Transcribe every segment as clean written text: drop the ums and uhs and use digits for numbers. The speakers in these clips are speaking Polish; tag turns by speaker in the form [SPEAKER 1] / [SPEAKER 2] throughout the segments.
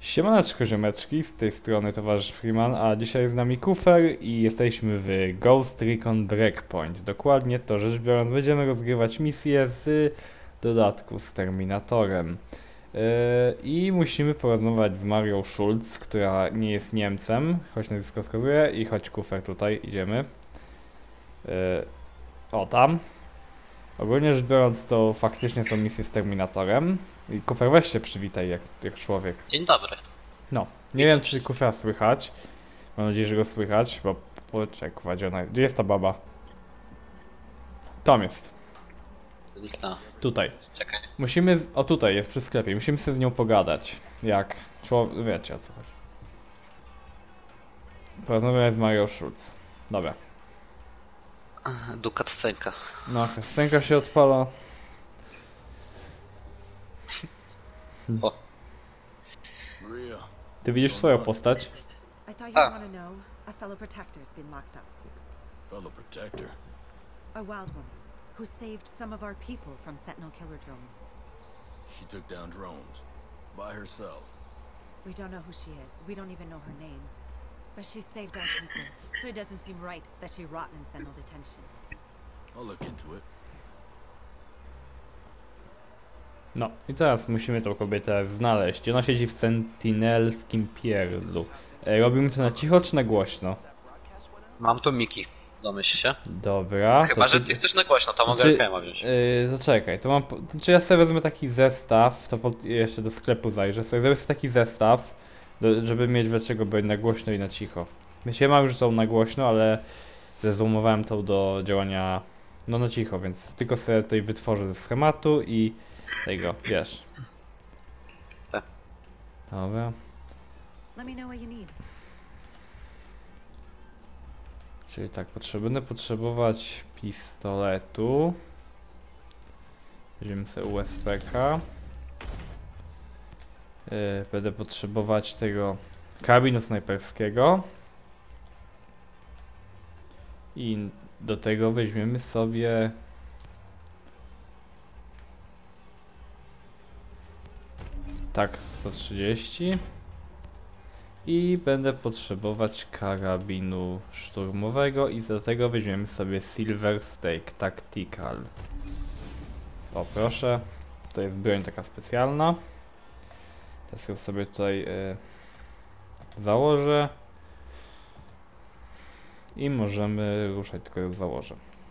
[SPEAKER 1] Siemaneczko ziomeczki, z tej strony towarzysz Freeman, a dzisiaj jest z nami Kufer i jesteśmy w Ghost Recon Breakpoint. Dokładnie to rzecz biorąc będziemy rozgrywać misję z dodatku z Terminatorem. I musimy porozmawiać z Marią Schulz, która nie jest Niemcem, choć nazwisko wskazuje, i choć Kufer tutaj, idziemy. O tam. Ogólnie rzecz biorąc to faktycznie są misje z Terminatorem. I Kufer, weź się przywitaj jak człowiek.
[SPEAKER 2] Dzień dobry.
[SPEAKER 1] No, nie wiem czy Kufra słychać. Mam nadzieję, że go słychać, bo poczekaj, gdzie jest ta baba? Tam jest.
[SPEAKER 2] Zniknęła.
[SPEAKER 1] Tutaj.
[SPEAKER 2] Czekaj.
[SPEAKER 1] Musimy, o tutaj jest przy sklepie, musimy sobie z nią pogadać. Jak człowiek, wiecie o co chodzi. Porozmawiamy z Marią Schulz. Dobra.
[SPEAKER 2] Dukat scenka.
[SPEAKER 1] No, scenka się odpala.
[SPEAKER 2] O,
[SPEAKER 3] Maria,
[SPEAKER 1] Ty widzisz swoją postać?
[SPEAKER 4] I thought
[SPEAKER 2] Ah.
[SPEAKER 4] you'd want to know. A fellow protector's been locked up.
[SPEAKER 3] fellow protector.
[SPEAKER 4] A wild woman who saved some of our people from Sentinel killer drones.
[SPEAKER 3] She took down drones by herself.
[SPEAKER 4] We don't know who she is. We don't even know her name. But she saved our people, so it doesn't seem right that she rot in Sentinel detention.
[SPEAKER 3] I'll look into it.
[SPEAKER 1] No, i teraz musimy tą kobietę znaleźć. Ona siedzi w sentinelskim pierdlu. Robimy to na cicho czy na głośno?
[SPEAKER 2] mam tu Miki. Domyśl się.
[SPEAKER 1] Dobra.
[SPEAKER 2] Chyba, że ty chcesz na głośno, to mogę
[SPEAKER 1] Czy-
[SPEAKER 2] KM wziąć.
[SPEAKER 1] To czekaj, to mam. Czy ja sobie wezmę taki zestaw, to jeszcze do sklepu zajrzę, sobie zrobię sobie taki zestaw, żeby mieć dlaczego być na głośno i na cicho. Myślę, mam już tą na głośno, ale zezumowałem tą do działania no na cicho, więc tylko sobie tutaj wytworzę ze schematu i tego, wiesz.
[SPEAKER 2] Tak.
[SPEAKER 1] Dobra.
[SPEAKER 4] Let me know what you need.
[SPEAKER 1] Czyli tak, będę potrzebować pistoletu. Weźmiemy sobie USPK. Będę potrzebować tego karabinu snajperskiego. I do tego weźmiemy sobie tak, 130. I będę potrzebować karabinu szturmowego i do tego weźmiemy sobie Silver Stake Tactical. O proszę, to jest broń taka specjalna. Teraz ją sobie tutaj założę. I możemy ruszać, tylko ją założę.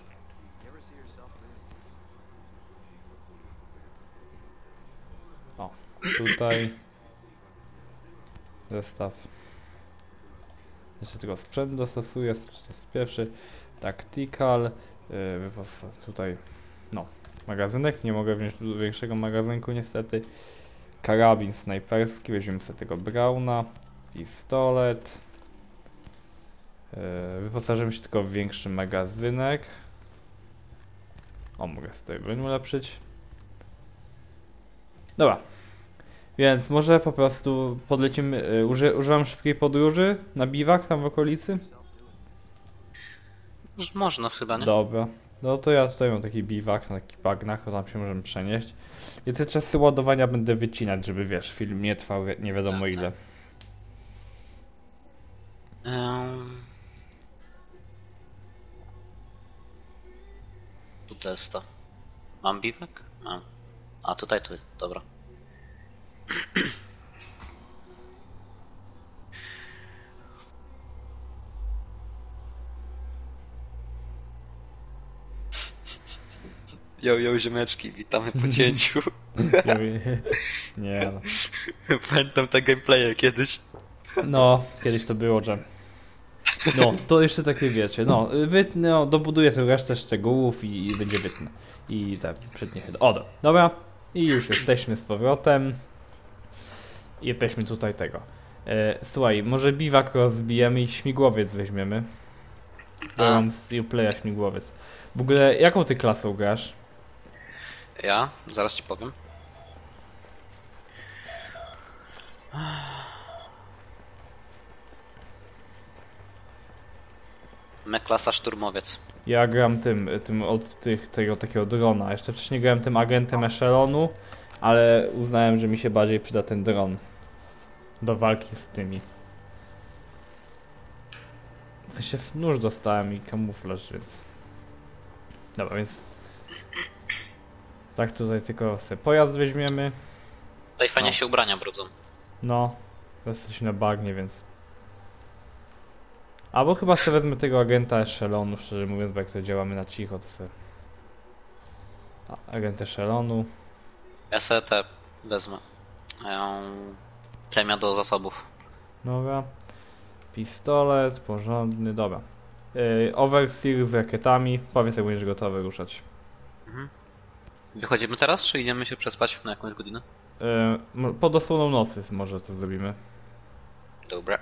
[SPEAKER 1] O, tutaj zestaw. Jeszcze tylko sprzęt dostosuję, 141 Tactical, tutaj no, magazynek, nie mogę wziąć większego magazynku niestety. Karabin snajperski, weźmiemy sobie tego Brauna, pistolet. Wyposażymy się tylko w większy magazynek. O, mogę sobie broń ulepszyć. Dobra. Więc może po prostu podlecimy, używam szybkiej podróży na biwak tam w okolicy?
[SPEAKER 2] Już można chyba, nie?
[SPEAKER 1] Dobra. No to ja tutaj mam taki biwak na takich bagnach, to tam się możemy przenieść. I te czasy ładowania będę wycinać, żeby wiesz, film nie trwał nie wiadomo
[SPEAKER 2] Tak,
[SPEAKER 1] ile.
[SPEAKER 2] Tu testa. Mam biwek? Mam. A tutaj, dobra. Jo, ziomeczki, witamy po cięciu.
[SPEAKER 1] Nie no.
[SPEAKER 2] Pamiętam te gameplaye kiedyś.
[SPEAKER 1] No, kiedyś to było, że... No, to jeszcze takie wiecie, no, wytnę, no, dobuduję tę resztę szczegółów i będzie wytnę. I tak, przednie chyba. O, dobra. I już jesteśmy z powrotem. I jesteśmy tutaj tego. Słuchaj, może biwak rozbijemy i śmigłowiec weźmiemy. Bo
[SPEAKER 2] A.
[SPEAKER 1] mam z Uplaya śmigłowiec. W ogóle, jaką ty klasą grasz?
[SPEAKER 2] Ja? Zaraz ci powiem. Me klasa szturmowiec.
[SPEAKER 1] Ja gram tym od tego takiego drona. Jeszcze wcześniej grałem tym agentem Echelonu, ale uznałem, że mi się bardziej przyda ten dron. do walki z tymi. W sensie nóż dostałem i kamuflaż, więc... Dobra, więc... Tak, tutaj tylko sobie pojazd weźmiemy.
[SPEAKER 2] Tutaj fajnie
[SPEAKER 1] No.
[SPEAKER 2] się ubrania brudzą.
[SPEAKER 1] No, jesteśmy na bagnie, więc... Albo chyba sobie wezmę tego agenta Echelonu, szczerze mówiąc, bo jak to działamy na cicho, to sobie... Agent Echelonu.
[SPEAKER 2] Ja sobie te wezmę. Premia do zasobów.
[SPEAKER 1] Dobra. Pistolet, porządny, dobra. Overseer z rakietami. Powiedz, jak będziesz gotowy ruszać.
[SPEAKER 2] Wychodzimy teraz, czy idziemy się przespać na jakąś godzinę?
[SPEAKER 1] Pod osłoną nocy może to zrobimy.
[SPEAKER 2] Dobra.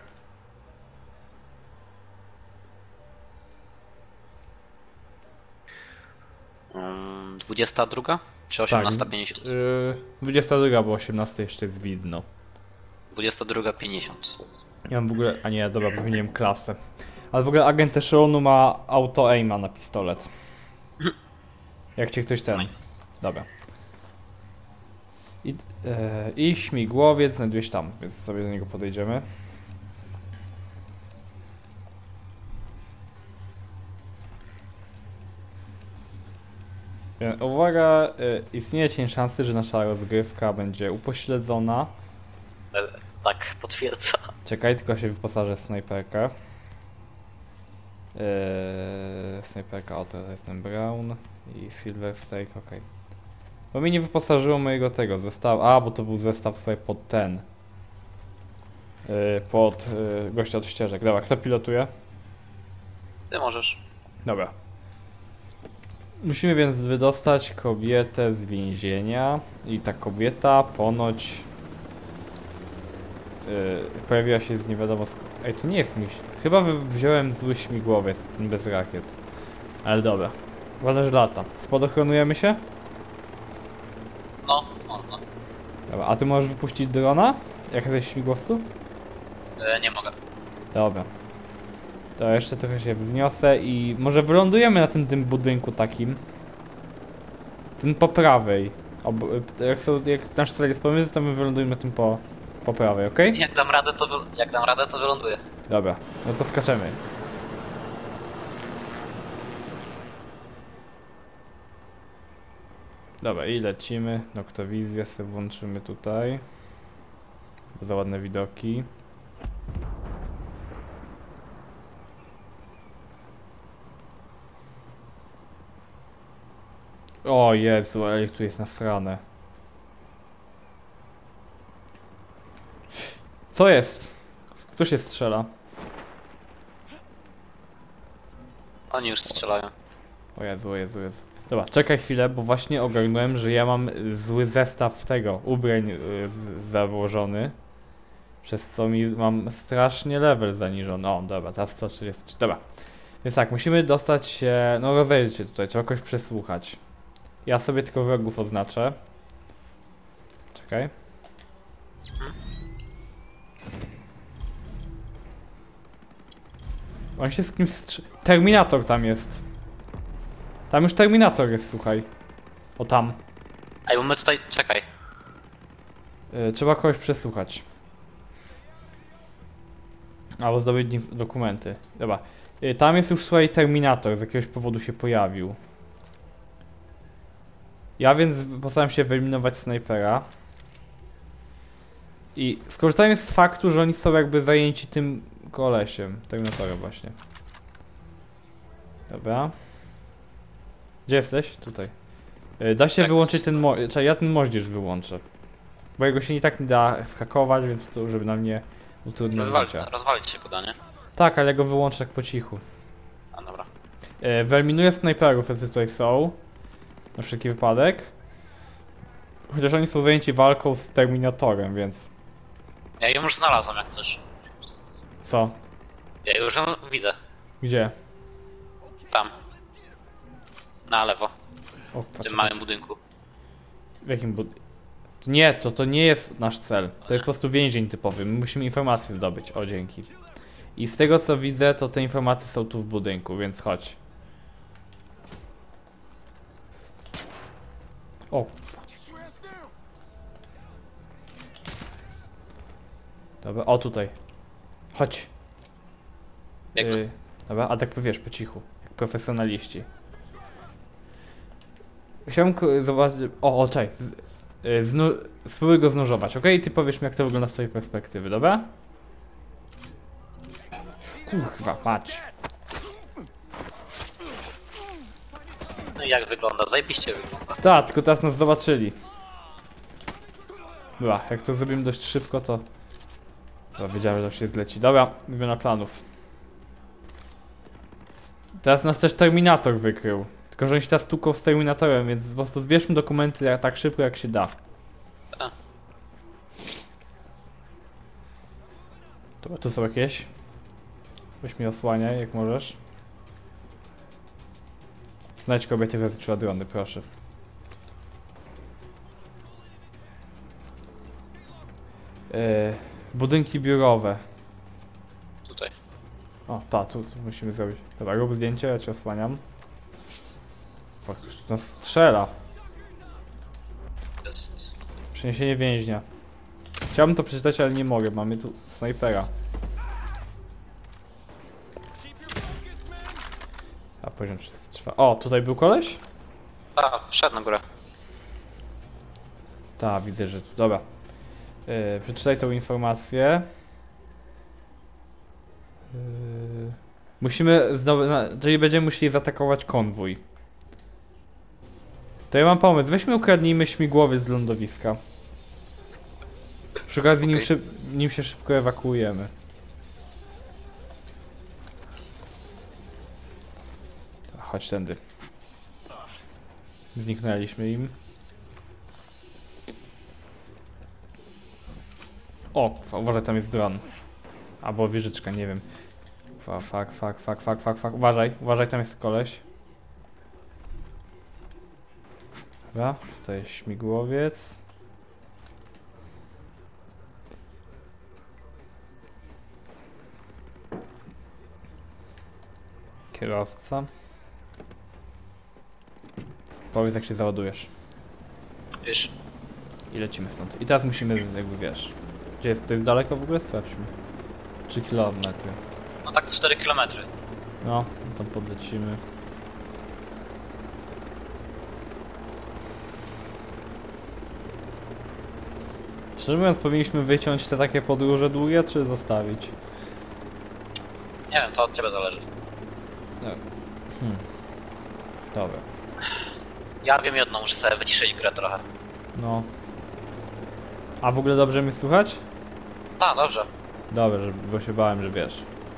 [SPEAKER 2] Um, 22? Czy 18:50?
[SPEAKER 1] 22, bo 18 jeszcze jest widno.
[SPEAKER 2] 22:50.
[SPEAKER 1] Ja mam w ogóle... A nie, dobra, wymieniłem klasę. Ale w ogóle agent Echelonu ma auto-aima na pistolet. Jak cię ktoś ten...
[SPEAKER 2] Nice.
[SPEAKER 1] Dobra. I śmigłowiec znajdujesz tam, więc sobie do niego podejdziemy. Uwaga, istnieje cień szansy, że nasza rozgrywka będzie upośledzona.
[SPEAKER 2] Tak, potwierdza.
[SPEAKER 1] Czekaj, tylko się wyposażę w snajperkę. Snajperka, o to jest ten Brown i Silver Stake, ok. Bo mi nie wyposażyło mojego tego zestawu. A, bo to był zestaw sobie pod ten. Pod gościa od ścieżek. Dobra, kto pilotuje?
[SPEAKER 2] Ty możesz.
[SPEAKER 1] Dobra. Musimy więc wydostać kobietę z więzienia. I ta kobieta ponoć pojawiła się z nie wiadomo skąd. Ej, to nie jest mi... Chyba wziąłem zły śmigłowiec, ten bez rakiet. Ale dobra. Ważne, że lata. Spadochronujemy się?
[SPEAKER 2] No, można.
[SPEAKER 1] Dobra, a ty możesz wypuścić drona? Jak jesteś w śmigłowcu?
[SPEAKER 2] Nie mogę.
[SPEAKER 1] Dobra. To jeszcze trochę się wzniosę i może wylądujemy na tym budynku takim. Ten po prawej. Jak nasz cel jest pomiędzy, to my wylądujemy na tym po prawej, ok?
[SPEAKER 2] Jak dam radę, to wyląduję.
[SPEAKER 1] Dobra, no to skaczemy. Dobra, i lecimy. Noktowizję sobie włączymy tutaj. Za ładne widoki. O Jezu, ale tu jest nasrane. Co jest? Kto się strzela?
[SPEAKER 2] Oni już strzelają.
[SPEAKER 1] O Jezu, o Jezu, o Jezu. Dobra, czekaj chwilę, bo właśnie ogarnąłem, że ja mam zły zestaw tego, ubrań założony. Przez co mi mam strasznie level zaniżony. O, dobra, teraz 130. Dobra. Więc tak, musimy dostać się... No rozejrzeć się tutaj, trzeba kogoś przesłuchać. Ja sobie tylko wrogów oznaczę. Czekaj. On się z kimś Terminator tam jest. Tam już Terminator jest, słuchaj. O tam.
[SPEAKER 2] Ej, bo my tutaj... Czekaj.
[SPEAKER 1] Trzeba kogoś przesłuchać. Albo zdobyć dokumenty. Dobra. Tam jest już, słuchaj, Terminator, z jakiegoś powodu się pojawił. Ja więc postaram się wyeliminować snajpera. I skorzystajmy z faktu, że oni są jakby zajęci tym kolesiem. Terminatorem właśnie. Dobra. Gdzie jesteś? Tutaj. Da się
[SPEAKER 2] Tak,
[SPEAKER 1] wyłączyć
[SPEAKER 2] to
[SPEAKER 1] ten czekaj, ja ten moździerz wyłączę. Bo jego się i tak nie da skakować, więc to żeby nam nie utrudniać życia.
[SPEAKER 2] Rozwalić się go, nie?
[SPEAKER 1] Tak, ale ja go wyłączę tak po cichu.
[SPEAKER 2] A dobra.
[SPEAKER 1] Wyeliminuję snajperów, jacy tutaj są. Na wszelki wypadek. Chociaż oni są zajęci walką z Terminatorem, więc...
[SPEAKER 2] Ja ją już znalazłem jak coś.
[SPEAKER 1] Co?
[SPEAKER 2] Ja już ją widzę.
[SPEAKER 1] Gdzie?
[SPEAKER 2] Tam. Na lewo.
[SPEAKER 1] O,
[SPEAKER 2] W
[SPEAKER 1] patrz,
[SPEAKER 2] tym małym budynku.
[SPEAKER 1] w jakim Nie, to nie jest nasz cel. To jest po prostu więzień typowy. My musimy informacje zdobyć. O, dzięki. I z tego co widzę, to te informacje są tu w budynku, więc chodź. O. Dobra, o tutaj. Chodź.
[SPEAKER 2] Biegnę.
[SPEAKER 1] Dobra, a tak wiesz, po cichu. Jak profesjonaliści. Chciałem zobaczyć... O, czekaj. Spróbuj go znożować, ok? Ty powiesz mi, jak to wygląda z twojej perspektywy, dobra? Kurwa, patrz.
[SPEAKER 2] No i jak wygląda? Zajebiście wygląda.
[SPEAKER 1] Tak, tylko teraz nas zobaczyli. Dobra, jak to zrobimy dość szybko, to... Dobra, wiedziałem, że to się zleci. Dobra, wymiana planów. Teraz nas też Terminator wykrył. Tylko, że on się teraz stukał z Terminatorem, więc po prostu zbierzmy dokumenty tak szybko, jak się da.
[SPEAKER 2] A,
[SPEAKER 1] Dobra, tu są jakieś. Weź mi osłaniaj, jak możesz. Znajdź kobiety, która zaczęła drony, proszę. Budynki biurowe.
[SPEAKER 2] tutaj.
[SPEAKER 1] O, tu musimy zrobić. Dobra, rób zdjęcie, ja cię osłaniam. Fakt, już tu nas strzela.
[SPEAKER 2] Jest.
[SPEAKER 1] Przeniesienie więźnia. Chciałbym to przeczytać, ale nie mogę, mamy tu snajpera. A poziom 34. O, tutaj był koleś?
[SPEAKER 2] A, wszedł na górę.
[SPEAKER 1] Tak, widzę, że tu. Dobra. Przeczytaj tą informację. Musimy znowu, czyli będziemy musieli zaatakować konwój. To ja mam pomysł, weźmy ukradnijmy śmigłowiec z lądowiska. Przy okazji
[SPEAKER 2] Okej.
[SPEAKER 1] nim się szybko ewakuujemy. Chodź tędy. Zniknęliśmy im. O, uważaj, tam jest dron. Albo wieżyczka, nie wiem. Fuck. Uważaj, tam jest koleś. Dobra, tutaj jest śmigłowiec. Kierowca. Powiedz, jak się załadujesz.
[SPEAKER 2] Wiesz?
[SPEAKER 1] I lecimy stąd. I teraz musimy, jakby wiesz. Gdzie jest? To jest daleko w ogóle? Sprawdźmy. 3 kilometry.
[SPEAKER 2] No tak 4 km.
[SPEAKER 1] No, tam podlecimy. Szczerze mówiąc, powinniśmy wyciąć te takie podróże długie, czy zostawić?
[SPEAKER 2] Nie wiem, to od ciebie zależy.
[SPEAKER 1] No. Dobra.
[SPEAKER 2] Ja wiem jedno, muszę sobie wyciszyć grę trochę.
[SPEAKER 1] No. A w ogóle dobrze mnie słychać?
[SPEAKER 2] Tak, dobrze.
[SPEAKER 1] Dobrze, bo się bałem, że wiesz.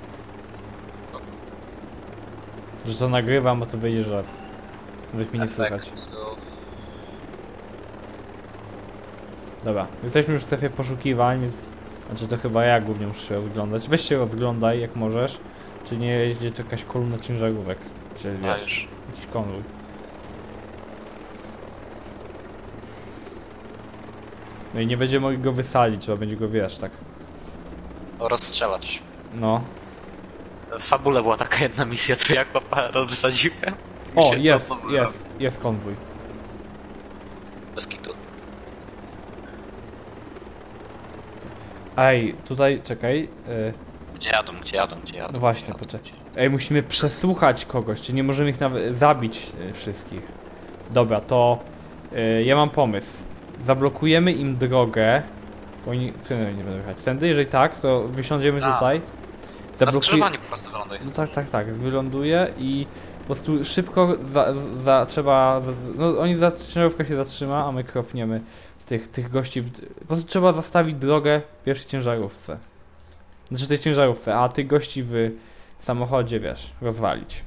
[SPEAKER 1] Że to nagrywam, bo to wyjdzie, że... Weź mnie nie słychać. Dobra, jesteśmy już w strefie poszukiwań, więc... Znaczy to chyba ja głównie muszę się rozglądać. Weź się rozglądaj, jak możesz. Czy nie jeździ tu jakaś kolumna ciężarówek. Czy
[SPEAKER 2] A
[SPEAKER 1] wiesz,
[SPEAKER 2] już.
[SPEAKER 1] jakiś konwój. No i nie będzie mogli go wysadzić, trzeba będzie go, wiesz, tak.
[SPEAKER 2] Rozstrzelać.
[SPEAKER 1] No.
[SPEAKER 2] W fabule była taka jedna misja, co jak papa wysadziłem.
[SPEAKER 1] O,
[SPEAKER 2] Mi się
[SPEAKER 1] jest,
[SPEAKER 2] to podobało.
[SPEAKER 1] jest konwój.
[SPEAKER 2] Bez kitu.
[SPEAKER 1] Ej, tutaj, czekaj.
[SPEAKER 2] Gdzie jadą?
[SPEAKER 1] No właśnie, poczekaj. Ej, musimy przesłuchać kogoś, czy nie możemy ich nawet zabić wszystkich. Dobra, to ja mam pomysł. Zablokujemy im drogę. Bo oni, nie będą jechać tędy, jeżeli tak, to wysiądziemy
[SPEAKER 2] A.
[SPEAKER 1] tutaj.
[SPEAKER 2] Na skrzyżowaniu po prostu wyląduje.
[SPEAKER 1] No tak, wyląduje i po prostu szybko no oni ciężarówka się zatrzyma, a my kropniemy tych gości. Po prostu trzeba zastawić drogę pierwszej ciężarówce. Znaczy tej ciężarówce, a tych gości w samochodzie, wiesz, rozwalić.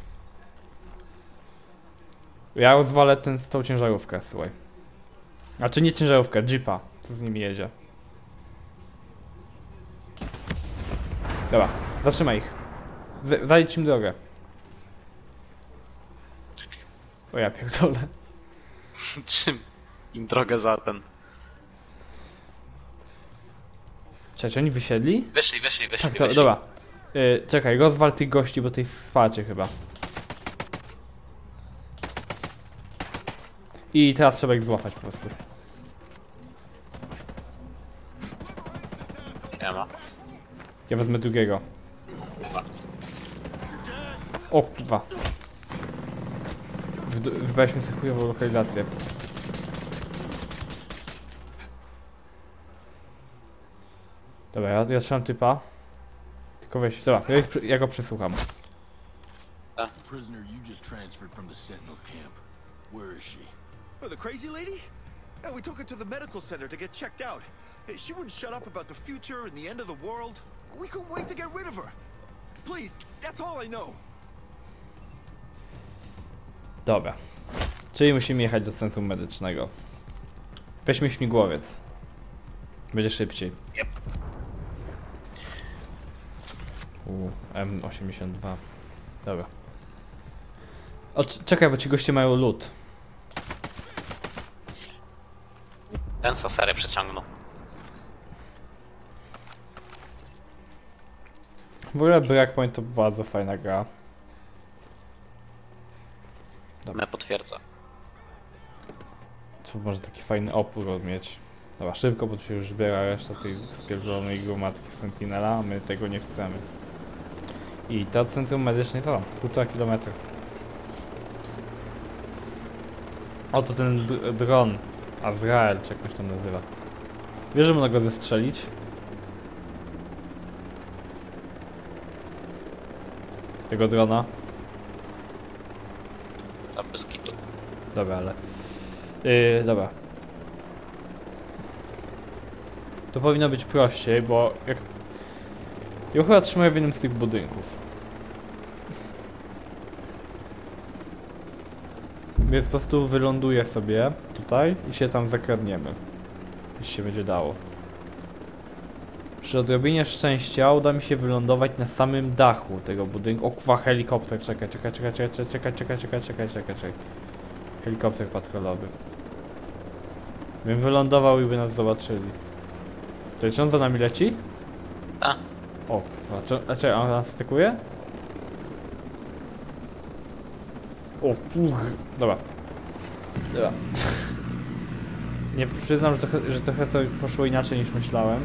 [SPEAKER 1] Ja rozwalę tą ciężarówkę, słuchaj. Znaczy nie ciężarówkę, jeepa, co z nimi jedzie. Dobra, zatrzymaj ich. Zajdź im drogę. O ja pierdolę.
[SPEAKER 2] Czym im drogę za ten?
[SPEAKER 1] Cześć, oni wysiedli?
[SPEAKER 2] Wyszli.
[SPEAKER 1] Tak, to, dobra. Czekaj, rozwal tych gości, bo tej wsparcie chyba. I teraz trzeba ich złapać po prostu.
[SPEAKER 2] Nie ma.
[SPEAKER 1] Ja wezmę drugiego. O kurwa. Wybraliśmy sobie chujową lokalizację. Dobra, ja trzymam typa. Tylko weź, dobra, ja go przesłucham.
[SPEAKER 3] The prisoner you just transferred from the Sentinel camp. Where is she?
[SPEAKER 5] Oh, the crazy lady? Yeah, we took her to the medical center to get checked out. Hey, she wouldn't shut up about the future and the end of the world. We couldn't wait to get rid of her. Please, that's all I know.
[SPEAKER 1] Dobra. Czyli musimy jechać do centrum medycznego. Weźmy śmigłowiec. Będzie szybciej.
[SPEAKER 2] Yep.
[SPEAKER 1] M82. Dobra. O, czekaj, bo ci goście mają lód.
[SPEAKER 2] Ten saserę przeciągnął.
[SPEAKER 1] W ogóle Breakpoint to bardzo fajna gra.
[SPEAKER 2] Me potwierdza.
[SPEAKER 1] Co może taki fajny opór mieć. Dobra, szybko, bo tu się już zbiera reszta tej spierdolonej gromadki Sentinela, a my tego nie chcemy. I to centrum medyczne to 1,5 kilometra. Oto ten dron. Azrael, czy jak się tam nazywa. Wiesz, że można go zestrzelić? Tego drona?
[SPEAKER 2] Za bez kitu.
[SPEAKER 1] Dobra, ale... dobra. To powinno być prościej, bo jak... Ja chyba trzymaję w jednym z tych budynków. Więc po prostu wyląduję sobie tutaj i się tam zakradniemy. Jeśli się będzie dało. Przy odrobinie szczęścia uda mi się wylądować na samym dachu tego budynku. O kurwa, helikopter, czekaj. Helikopter patrolowy. Bym wylądował i by nas zobaczyli. To czy on za nami leci?
[SPEAKER 2] A,
[SPEAKER 1] O kurwa, a on nas stykuje? O dobra. Dobra. Nie przyznam, że trochę to poszło inaczej niż myślałem.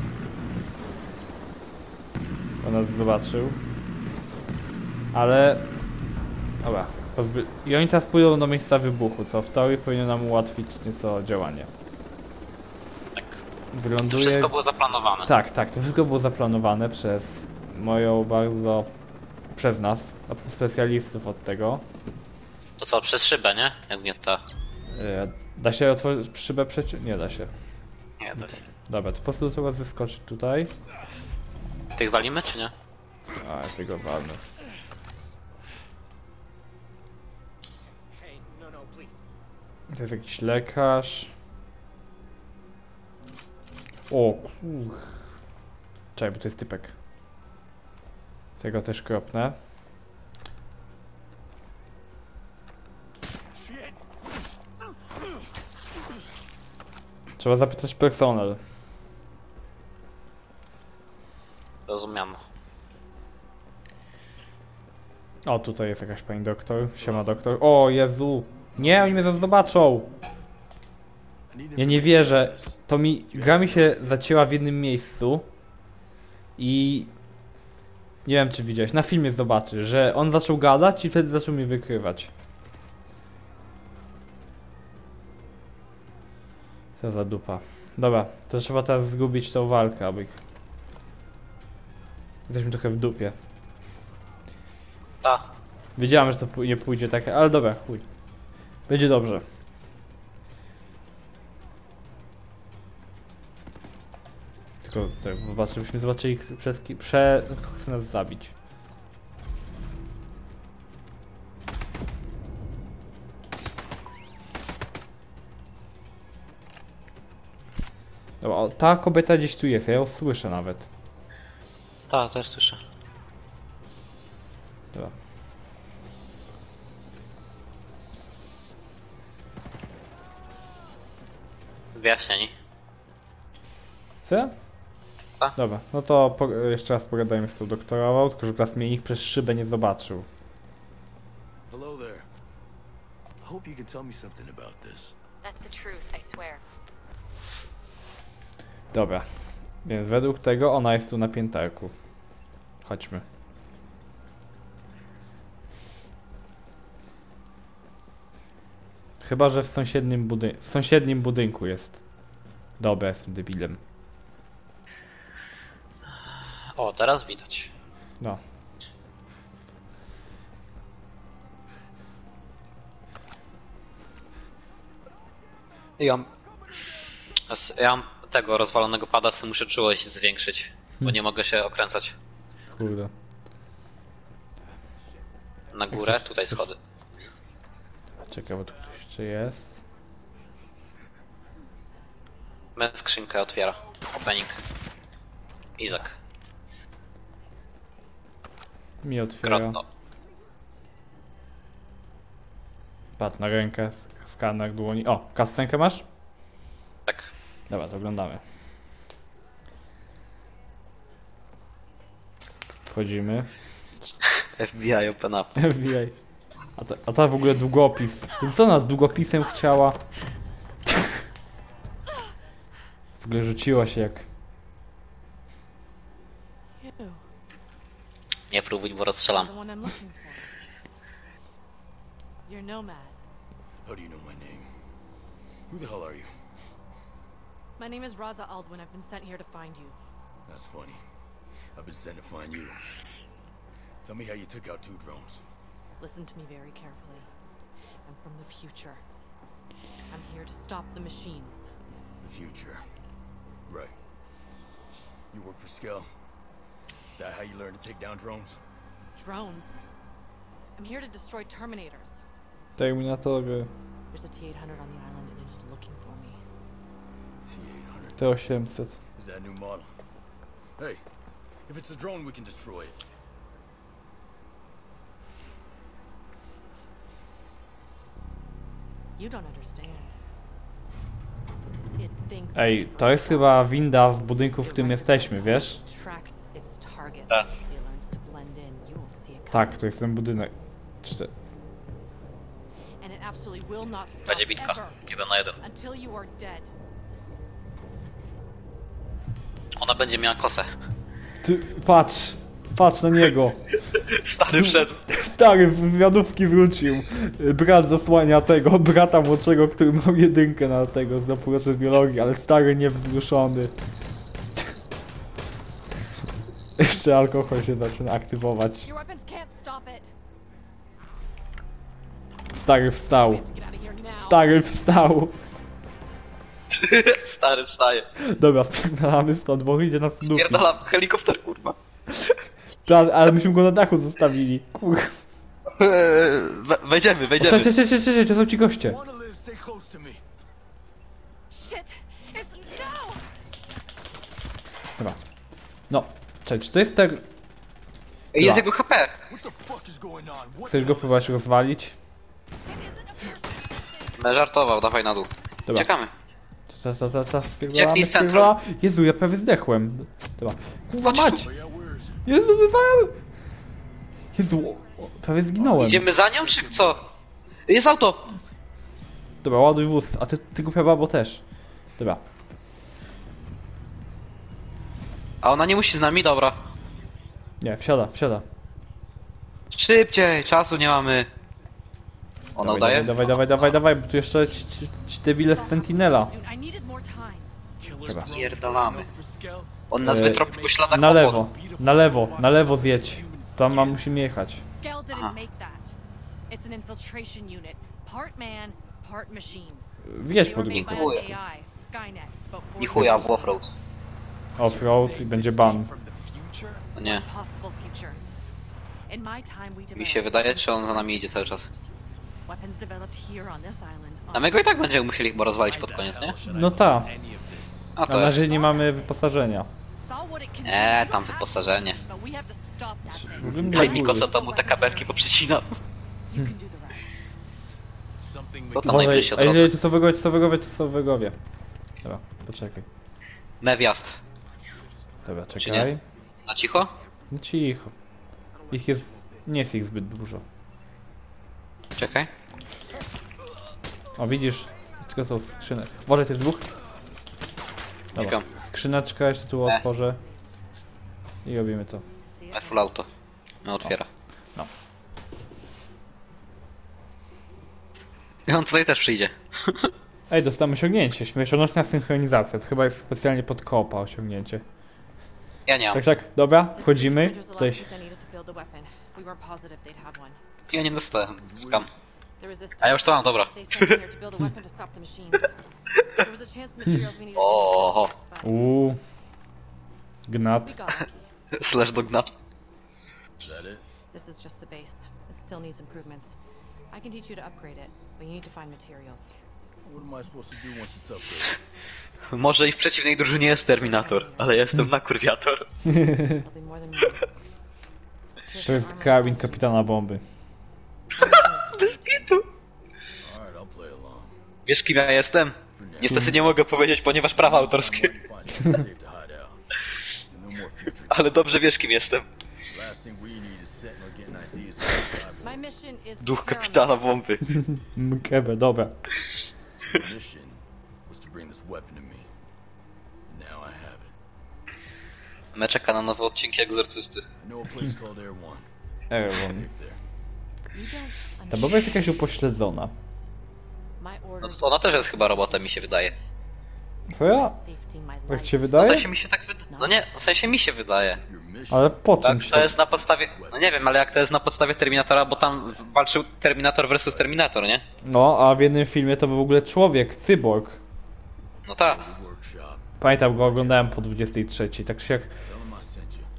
[SPEAKER 1] On nas zobaczył. Ale... Dobra. I oni teraz pójdą do miejsca wybuchu, co w teorii powinno nam ułatwić nieco działanie.
[SPEAKER 2] tak. To
[SPEAKER 1] Wyląduje...
[SPEAKER 2] wszystko było zaplanowane.
[SPEAKER 1] Tak, to wszystko było zaplanowane przez moją bardzo... przez nas, specjalistów od tego.
[SPEAKER 2] To co, przez szybę, nie? Jak nie ta...
[SPEAKER 1] Da się otworzyć szybę przeciw... Nie da się.
[SPEAKER 2] Nie, to...
[SPEAKER 1] Dobra, to po prostu trzeba wyskoczyć tutaj.
[SPEAKER 2] Tych walimy, czy nie?
[SPEAKER 1] A, ja tego walnę.
[SPEAKER 5] Hey, no, please.
[SPEAKER 1] To jest jakiś lekarz. O, czekaj, bo to jest typek. Tego też kropnę. Trzeba zapytać personel.
[SPEAKER 2] Rozumiano.
[SPEAKER 1] O, tutaj jest jakaś pani doktor. Siema doktor. O Jezu! Nie, oni mnie zaraz zobaczą! Ja nie wierzę. Gra mi się zacięła w jednym miejscu. I... Nie wiem, czy widziałeś. Na filmie zobaczy, że on zaczął gadać i wtedy zaczął mnie wykrywać. Co za dupa. Dobra, to trzeba teraz zgubić tą walkę, aby... Jesteśmy trochę w dupie.
[SPEAKER 2] A,
[SPEAKER 1] Wiedziałem, że to nie pójdzie tak, ale dobra, chuj. Będzie dobrze. Tylko tak, żebyśmy zobaczyli kto chce nas zabić. Dobra, o, ta kobieta gdzieś tu jest, ja ją słyszę nawet.
[SPEAKER 2] tak, też słyszę.
[SPEAKER 1] Dobra.
[SPEAKER 2] Wyjaśnieni.
[SPEAKER 1] Co?
[SPEAKER 2] A?
[SPEAKER 1] Dobra, no to jeszcze raz pogadajmy z tą doktorową, tylko że teraz mnie nikt przez szybę nie zobaczył.
[SPEAKER 3] Hello there. I hope you can tell me something about this.
[SPEAKER 6] That's the truth, I swear.
[SPEAKER 1] Dobra, więc według tego ona jest tu na pięterku. Chodźmy. Chyba, że w sąsiednim budynku jest. Dobra, jestem debilem.
[SPEAKER 2] O, teraz widać.
[SPEAKER 1] No.
[SPEAKER 2] Ja mam tego rozwalonego pada, sobie muszę czułość zwiększyć, bo nie mogę się okręcać.
[SPEAKER 1] Kurde.
[SPEAKER 2] Na górę, tutaj schody.
[SPEAKER 1] Czekaj, bo tu ktoś jeszcze jest.
[SPEAKER 2] Men skrzynkę otwiera. Opening. Izak.
[SPEAKER 1] Mi otwiera.
[SPEAKER 2] Grotto.
[SPEAKER 1] Patrz na rękę, skaner dłoni. O, kastenkę masz?
[SPEAKER 2] Tak.
[SPEAKER 1] Dobra, to oglądamy. Wchodzimy.
[SPEAKER 2] FBI open up.
[SPEAKER 1] FBI. A ta w ogóle długopis. Co nas długopisem chciała? W ogóle rzuciła się jak...
[SPEAKER 6] You,
[SPEAKER 2] Nie próbuj, bo rozstrzelam.
[SPEAKER 6] the one I'm looking for. You're Nomad.
[SPEAKER 3] How do you know my name? Who the hell are you?
[SPEAKER 6] My name is Raza Aldwin. I've been sent here to find you.
[SPEAKER 3] That's funny. I've been sent to find you. Tell me how you took out 2 drones.
[SPEAKER 6] Listen to me very carefully. I'm from the future. I'm here to stop the machines.
[SPEAKER 3] The future. Right. You work for Skell. That how you learn to take down drones?
[SPEAKER 6] Drones. I'm here to destroy Terminators.
[SPEAKER 1] Terminatory.
[SPEAKER 6] There's a T-800 on the island and it is looking for me.
[SPEAKER 3] T-800.
[SPEAKER 1] T-800.
[SPEAKER 3] Is that a new model? Hey, if it's a drone, we can destroy it.
[SPEAKER 6] You don't understand. It thinks
[SPEAKER 1] Ej, to jest chyba winda w budynku, w którym jesteśmy, wiesz?
[SPEAKER 6] tracks its target.
[SPEAKER 2] Tak.
[SPEAKER 6] It learns to blend in. You won't see it coming.
[SPEAKER 1] Tak, to jest ten budynek.
[SPEAKER 6] And it absolutely will not stop
[SPEAKER 2] Będzie bitka.
[SPEAKER 6] ever
[SPEAKER 2] 1 na 1.
[SPEAKER 6] until you are dead.
[SPEAKER 2] Ona będzie miała kosę.
[SPEAKER 1] Ty, patrz na niego.
[SPEAKER 2] Stary wszedł.
[SPEAKER 1] Stary z wywiadówki wrócił. Brat zasłania tego, brata młodszego, który miał 1 na tego z zaporoczy z biologii, ale stary niewzruszony. Jeszcze alkohol się zaczyna aktywować.
[SPEAKER 6] Your weapons can't stop it.
[SPEAKER 1] Stary wstał.
[SPEAKER 6] We have to get out of here now.
[SPEAKER 1] Stary wstał.
[SPEAKER 2] Stary wstaje.
[SPEAKER 1] Dobra, spierdalamy stąd, bo idzie nas dupi.
[SPEAKER 2] Spierdalam, helikopter kurwa.
[SPEAKER 1] Ale myśmy go na dachu zostawili. Kurwa.
[SPEAKER 2] Wejdziemy.
[SPEAKER 1] Cześć, to są ci goście.
[SPEAKER 3] Want to live, stay close to me.
[SPEAKER 6] Shit! It's no!
[SPEAKER 1] Dobra. No, cześć, czy to jest ten...
[SPEAKER 2] Jest jego HP.
[SPEAKER 3] What the fuck is going on? What
[SPEAKER 1] Chcesz go próbować rozwalić?
[SPEAKER 2] Żartował, dawaj na dół.
[SPEAKER 1] Dobra.
[SPEAKER 2] Czekamy.
[SPEAKER 1] Spierdolamy,
[SPEAKER 2] centrum.
[SPEAKER 1] Jezu, ja prawie zdechłem. Dobra. Kurwa
[SPEAKER 2] Chodź
[SPEAKER 1] mać!
[SPEAKER 2] tu.
[SPEAKER 3] Yeah, where is it?
[SPEAKER 1] Jezu, wywalałem! Jezu, prawie zginąłem.
[SPEAKER 2] Idziemy za nią, czy co? Jest auto!
[SPEAKER 1] Dobra, ładuj wóz, a ty głupia babo też. Dobra.
[SPEAKER 2] A ona nie musi z nami, dobra.
[SPEAKER 1] Nie, wsiada.
[SPEAKER 2] Szybciej, czasu nie mamy. Ona udaje?
[SPEAKER 1] Dawaj, bo tu jeszcze ci debile z Sentinela.
[SPEAKER 6] Soon. I needed more time.
[SPEAKER 3] Killer
[SPEAKER 1] Dobra.
[SPEAKER 3] drone
[SPEAKER 2] Pierdolamy.
[SPEAKER 3] enough for Skell?
[SPEAKER 2] On nas wytropi po śladach
[SPEAKER 1] Na
[SPEAKER 2] oporu.
[SPEAKER 1] lewo zjedź. Tam musimy jechać.
[SPEAKER 6] Skell didn't
[SPEAKER 2] Aha.
[SPEAKER 6] make that. It's an infiltration unit. Part man, part machine.
[SPEAKER 1] Wjedź
[SPEAKER 6] They
[SPEAKER 1] pod
[SPEAKER 6] were made
[SPEAKER 1] górkę.
[SPEAKER 6] by
[SPEAKER 2] Chuja.
[SPEAKER 6] an AI, Skynet, but for
[SPEAKER 2] Ni chuja, w offroad.
[SPEAKER 1] Offroad i będzie ban.
[SPEAKER 3] From the future?
[SPEAKER 2] No nie.
[SPEAKER 6] possible future. In my time we developed
[SPEAKER 2] Mi się wydaje, czy on za nami idzie cały czas.
[SPEAKER 6] Weapons developed here on this island.
[SPEAKER 2] A my go i tak będziemy musieli chyba rozwalić pod koniec, nie?
[SPEAKER 1] No ta.
[SPEAKER 3] Any of this.
[SPEAKER 2] A
[SPEAKER 1] Na
[SPEAKER 2] to jest.
[SPEAKER 1] razie nie mamy wyposażenia.
[SPEAKER 6] Saw what it can do.
[SPEAKER 2] Nie,
[SPEAKER 6] You
[SPEAKER 2] tam
[SPEAKER 6] don't have
[SPEAKER 2] wyposażenie.
[SPEAKER 6] to, but we have to stop that thing.
[SPEAKER 1] Mówimy
[SPEAKER 2] Daj
[SPEAKER 1] na
[SPEAKER 2] mi
[SPEAKER 1] górę.
[SPEAKER 2] koca, to mu te kabelki poprzecinam.
[SPEAKER 6] You can do the rest.
[SPEAKER 3] Something
[SPEAKER 2] To
[SPEAKER 3] we
[SPEAKER 2] tam
[SPEAKER 3] can...
[SPEAKER 2] najwyżej się
[SPEAKER 1] Ej,
[SPEAKER 2] odrodzę.
[SPEAKER 1] tu są wrogowie. Dobra, poczekaj.
[SPEAKER 2] Me wjazd.
[SPEAKER 1] Dobra,
[SPEAKER 2] Czy
[SPEAKER 1] czekaj.
[SPEAKER 2] nie? Na cicho?
[SPEAKER 1] No cicho. Ich jest... Nie jest ich zbyt dużo.
[SPEAKER 2] Czekaj.
[SPEAKER 1] O, widzisz? Tylko są skrzynek. Uważaj, tych dwóch. Dobra.
[SPEAKER 2] Czekam.
[SPEAKER 1] Skrzyneczka jeszcze tu otworzę. I robimy to.
[SPEAKER 2] Full auto. No otwiera.
[SPEAKER 1] No.
[SPEAKER 2] I on tutaj też przyjdzie.
[SPEAKER 1] Ej, dostałem osiągnięcie. Śmiercionośna synchronizacja. To chyba jest specjalnie pod koopa osiągnięcie.
[SPEAKER 2] Ja nie mam.
[SPEAKER 1] Tak, dobra, wchodzimy.
[SPEAKER 6] This
[SPEAKER 1] Tutaj
[SPEAKER 6] is the last piece I needed to build the weapon. We weren't positive they'd have one.
[SPEAKER 2] Ja nie dostałem. Skam.
[SPEAKER 6] The resistance.
[SPEAKER 2] A ja już to mam, dobra.
[SPEAKER 6] They sent me here to build a weapon to stop the machines. There was a chance the materials we needed
[SPEAKER 2] Oho.
[SPEAKER 6] didn't exist, but
[SPEAKER 1] Gnat.
[SPEAKER 6] we got lucky.
[SPEAKER 2] Slash do gna.
[SPEAKER 3] Is that it?
[SPEAKER 6] This is just the base. It still needs improvements. I can teach you to upgrade it, but you need to find materials.
[SPEAKER 3] What am I supposed to do once it's upgraded?
[SPEAKER 2] Może i w przeciwnej drużynie jest Terminator, ale ja jestem nakurwiator.
[SPEAKER 6] There'll be more than me.
[SPEAKER 1] To jest karabin kapitana bomby.
[SPEAKER 2] Bez kitu.
[SPEAKER 3] Alright, I'll play along.
[SPEAKER 2] Wiesz kim ja jestem? Niestety nie mogę powiedzieć, ponieważ prawa autorskie.
[SPEAKER 3] Find somewhere safe to hide out. No more future.
[SPEAKER 2] Ale dobrze wiesz kim jestem.
[SPEAKER 3] Last thing we need is Sentinel getting ideas about cyborgs.
[SPEAKER 6] My mission is
[SPEAKER 2] Duch
[SPEAKER 6] paramount.
[SPEAKER 2] kapitana bomby.
[SPEAKER 1] Mkebe, dobra.
[SPEAKER 3] The mission was to bring this weapon to me. Now I have it.
[SPEAKER 2] Ona czeka na nowe odcinki Egzorcysty.
[SPEAKER 3] Know a place called Air One.
[SPEAKER 1] Erwon.
[SPEAKER 3] Safe there.
[SPEAKER 6] You don't
[SPEAKER 1] Ta bomba jest jakaś upośledzona.
[SPEAKER 6] My
[SPEAKER 2] No
[SPEAKER 6] orders
[SPEAKER 2] to ona też jest chyba robotem, mi się wydaje.
[SPEAKER 1] To ja?
[SPEAKER 6] safety, my
[SPEAKER 1] Jak
[SPEAKER 6] life.
[SPEAKER 1] ci
[SPEAKER 2] W
[SPEAKER 1] wydaje?
[SPEAKER 2] sensie mi się tak wydaje. No nie, w sensie mi się wydaje.
[SPEAKER 3] Your mission
[SPEAKER 1] Ale po czym
[SPEAKER 2] Tak,
[SPEAKER 1] się...
[SPEAKER 2] to jest na podstawie. No nie wiem, ale jak to jest na podstawie Terminatora, bo tam walczył Terminator versus Terminator, nie?
[SPEAKER 1] No, a w jednym filmie to był w ogóle człowiek, cyborg.
[SPEAKER 2] No tak.
[SPEAKER 3] workshop.
[SPEAKER 1] Pamiętam, go oglądałem po 23, tak się jak...
[SPEAKER 3] Tell them I sent you.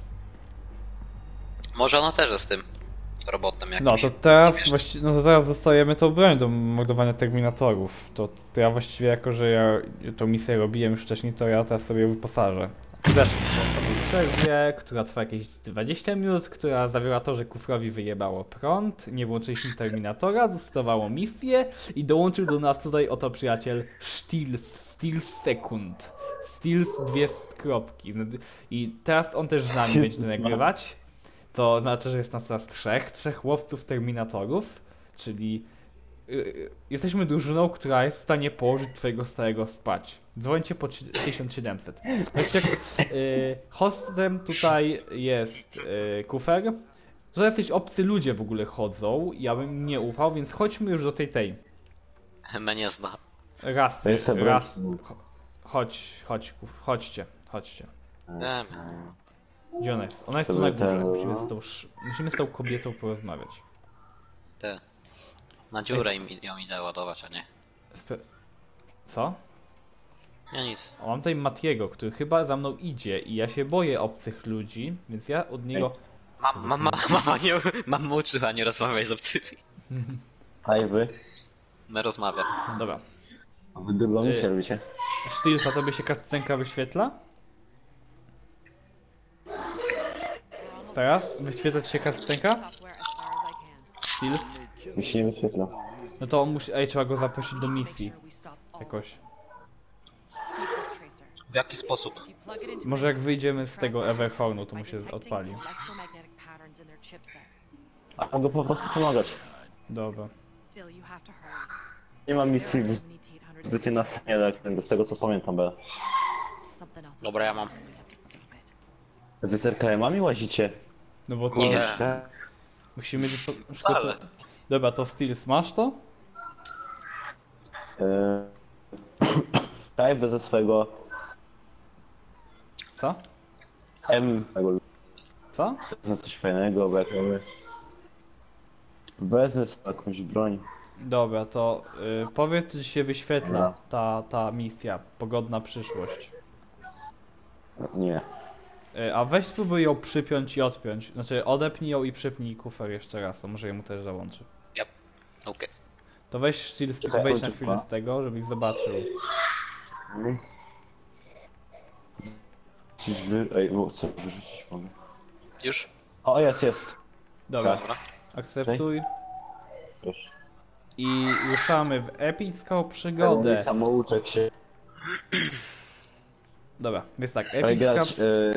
[SPEAKER 2] Może ona też jest tym robotem jakimś.
[SPEAKER 1] No to teraz
[SPEAKER 2] Śmiesznym.
[SPEAKER 1] właściwie, no to teraz dostajemy tą broń do mordowania Terminatorów. To ja właściwie jako, że ja tą misję robiłem już wcześniej, to ja teraz sobie ją wyposażę. Zacznijmy od przerwie, która trwa jakieś 20 minut, która zawiera to, że Kufrowi wyjebało prąd, nie włączyliśmy Terminatora, dostawało misję i dołączył do nas tutaj oto przyjaciel Steels Second. Steels dwie kropki. I teraz on też z nami będzie nagrywać. To znaczy, że jest nas teraz trzech łowców Terminatorów, czyli jesteśmy drużyną, która jest w stanie położyć twojego starego spać. Dzwońcie po 1700. Znaczy, hostem tutaj jest Kufer. To jacyś obcy ludzie w ogóle chodzą, ja bym nie ufał, więc chodźmy już do tej
[SPEAKER 2] Mnie nie zna.
[SPEAKER 1] rasy.
[SPEAKER 7] jest
[SPEAKER 1] Chodźcie.
[SPEAKER 2] Nie,
[SPEAKER 1] Gdzie ona jest? Ona jest tu
[SPEAKER 7] Sobie
[SPEAKER 1] na górze.
[SPEAKER 7] ten-
[SPEAKER 1] Musimy z tą kobietą porozmawiać.
[SPEAKER 2] ty. Na dziurę ją idę ładować, a nie.
[SPEAKER 1] Co?
[SPEAKER 2] Ja nic.
[SPEAKER 1] O, mam tutaj Matiego, który chyba za mną idzie i ja się boję obcych ludzi, więc ja od niego...
[SPEAKER 2] Mama nie, mama uczyła, nie rozmawiaj z obcymi.
[SPEAKER 7] A i wy?
[SPEAKER 2] My rozmawia.
[SPEAKER 1] Dobra.
[SPEAKER 7] Wy drugą misję robicie.
[SPEAKER 1] Steels, a tobie się cutscenka wyświetla? Teraz? Wyświetla ci się cutscenka?
[SPEAKER 6] Software as far as I can.
[SPEAKER 1] Steels?
[SPEAKER 7] Mi się nie wyświetla.
[SPEAKER 1] No to on musi... Ej, trzeba go zaprosić do
[SPEAKER 6] Make
[SPEAKER 1] misji.
[SPEAKER 6] sure we stop all.
[SPEAKER 1] Jakoś.
[SPEAKER 6] Take this tracer.
[SPEAKER 2] W jaki sposób?
[SPEAKER 6] If you plug it into
[SPEAKER 1] Może jak wyjdziemy z
[SPEAKER 6] track
[SPEAKER 1] tego
[SPEAKER 6] the
[SPEAKER 1] Everhornu, to
[SPEAKER 6] by
[SPEAKER 1] mu się
[SPEAKER 6] detecting
[SPEAKER 1] odpali.
[SPEAKER 6] electromagnetic patterns in their chipset.
[SPEAKER 7] A mogę po prostu pomagać.
[SPEAKER 1] Dobra.
[SPEAKER 6] Still, you have to hurry.
[SPEAKER 7] Nie mam misji
[SPEAKER 6] There are too many T-800s.
[SPEAKER 7] zbytnie na fanie z tego co pamiętam, bo
[SPEAKER 6] Something else is
[SPEAKER 2] Dobra, ja
[SPEAKER 6] going
[SPEAKER 2] mam.
[SPEAKER 6] on. We have to stop it.
[SPEAKER 7] wy z RKM-ami łazicie.
[SPEAKER 1] No bo to...
[SPEAKER 2] Nie.
[SPEAKER 1] Musimy...
[SPEAKER 2] Wcale.
[SPEAKER 1] Dobra, to Steels, masz to?
[SPEAKER 7] Daj ze swojego
[SPEAKER 1] Co?
[SPEAKER 7] M.
[SPEAKER 1] Co?
[SPEAKER 7] Wezmę coś fajnego, bo jak mamy... Wezmę sobie jakąś broń.
[SPEAKER 1] Dobra, to powiedz, czy się wyświetla
[SPEAKER 7] No.
[SPEAKER 1] ta misja, pogodna przyszłość.
[SPEAKER 7] Nie.
[SPEAKER 1] A weź spróbuj ją przypiąć i odpiąć. Znaczy odepnij ją i przypnij kufer jeszcze raz, to może jemu też załączy.
[SPEAKER 2] Ja. Okej.
[SPEAKER 1] To weź Steels, tylko
[SPEAKER 7] Czekaj,
[SPEAKER 1] wejdź na
[SPEAKER 7] chodź,
[SPEAKER 1] chwilę
[SPEAKER 7] pa.
[SPEAKER 1] z tego, żebyś zobaczył.
[SPEAKER 7] Ej, bo co wyrzucić mogę?
[SPEAKER 2] Już?
[SPEAKER 7] O, jest.
[SPEAKER 1] Dobra,
[SPEAKER 2] Dobra.
[SPEAKER 1] akceptuj
[SPEAKER 7] Proszę.
[SPEAKER 1] i ruszamy w epicką
[SPEAKER 7] Mój
[SPEAKER 1] przygodę.
[SPEAKER 7] samouczek się.
[SPEAKER 1] Dobra, więc tak,
[SPEAKER 7] Ej, grać,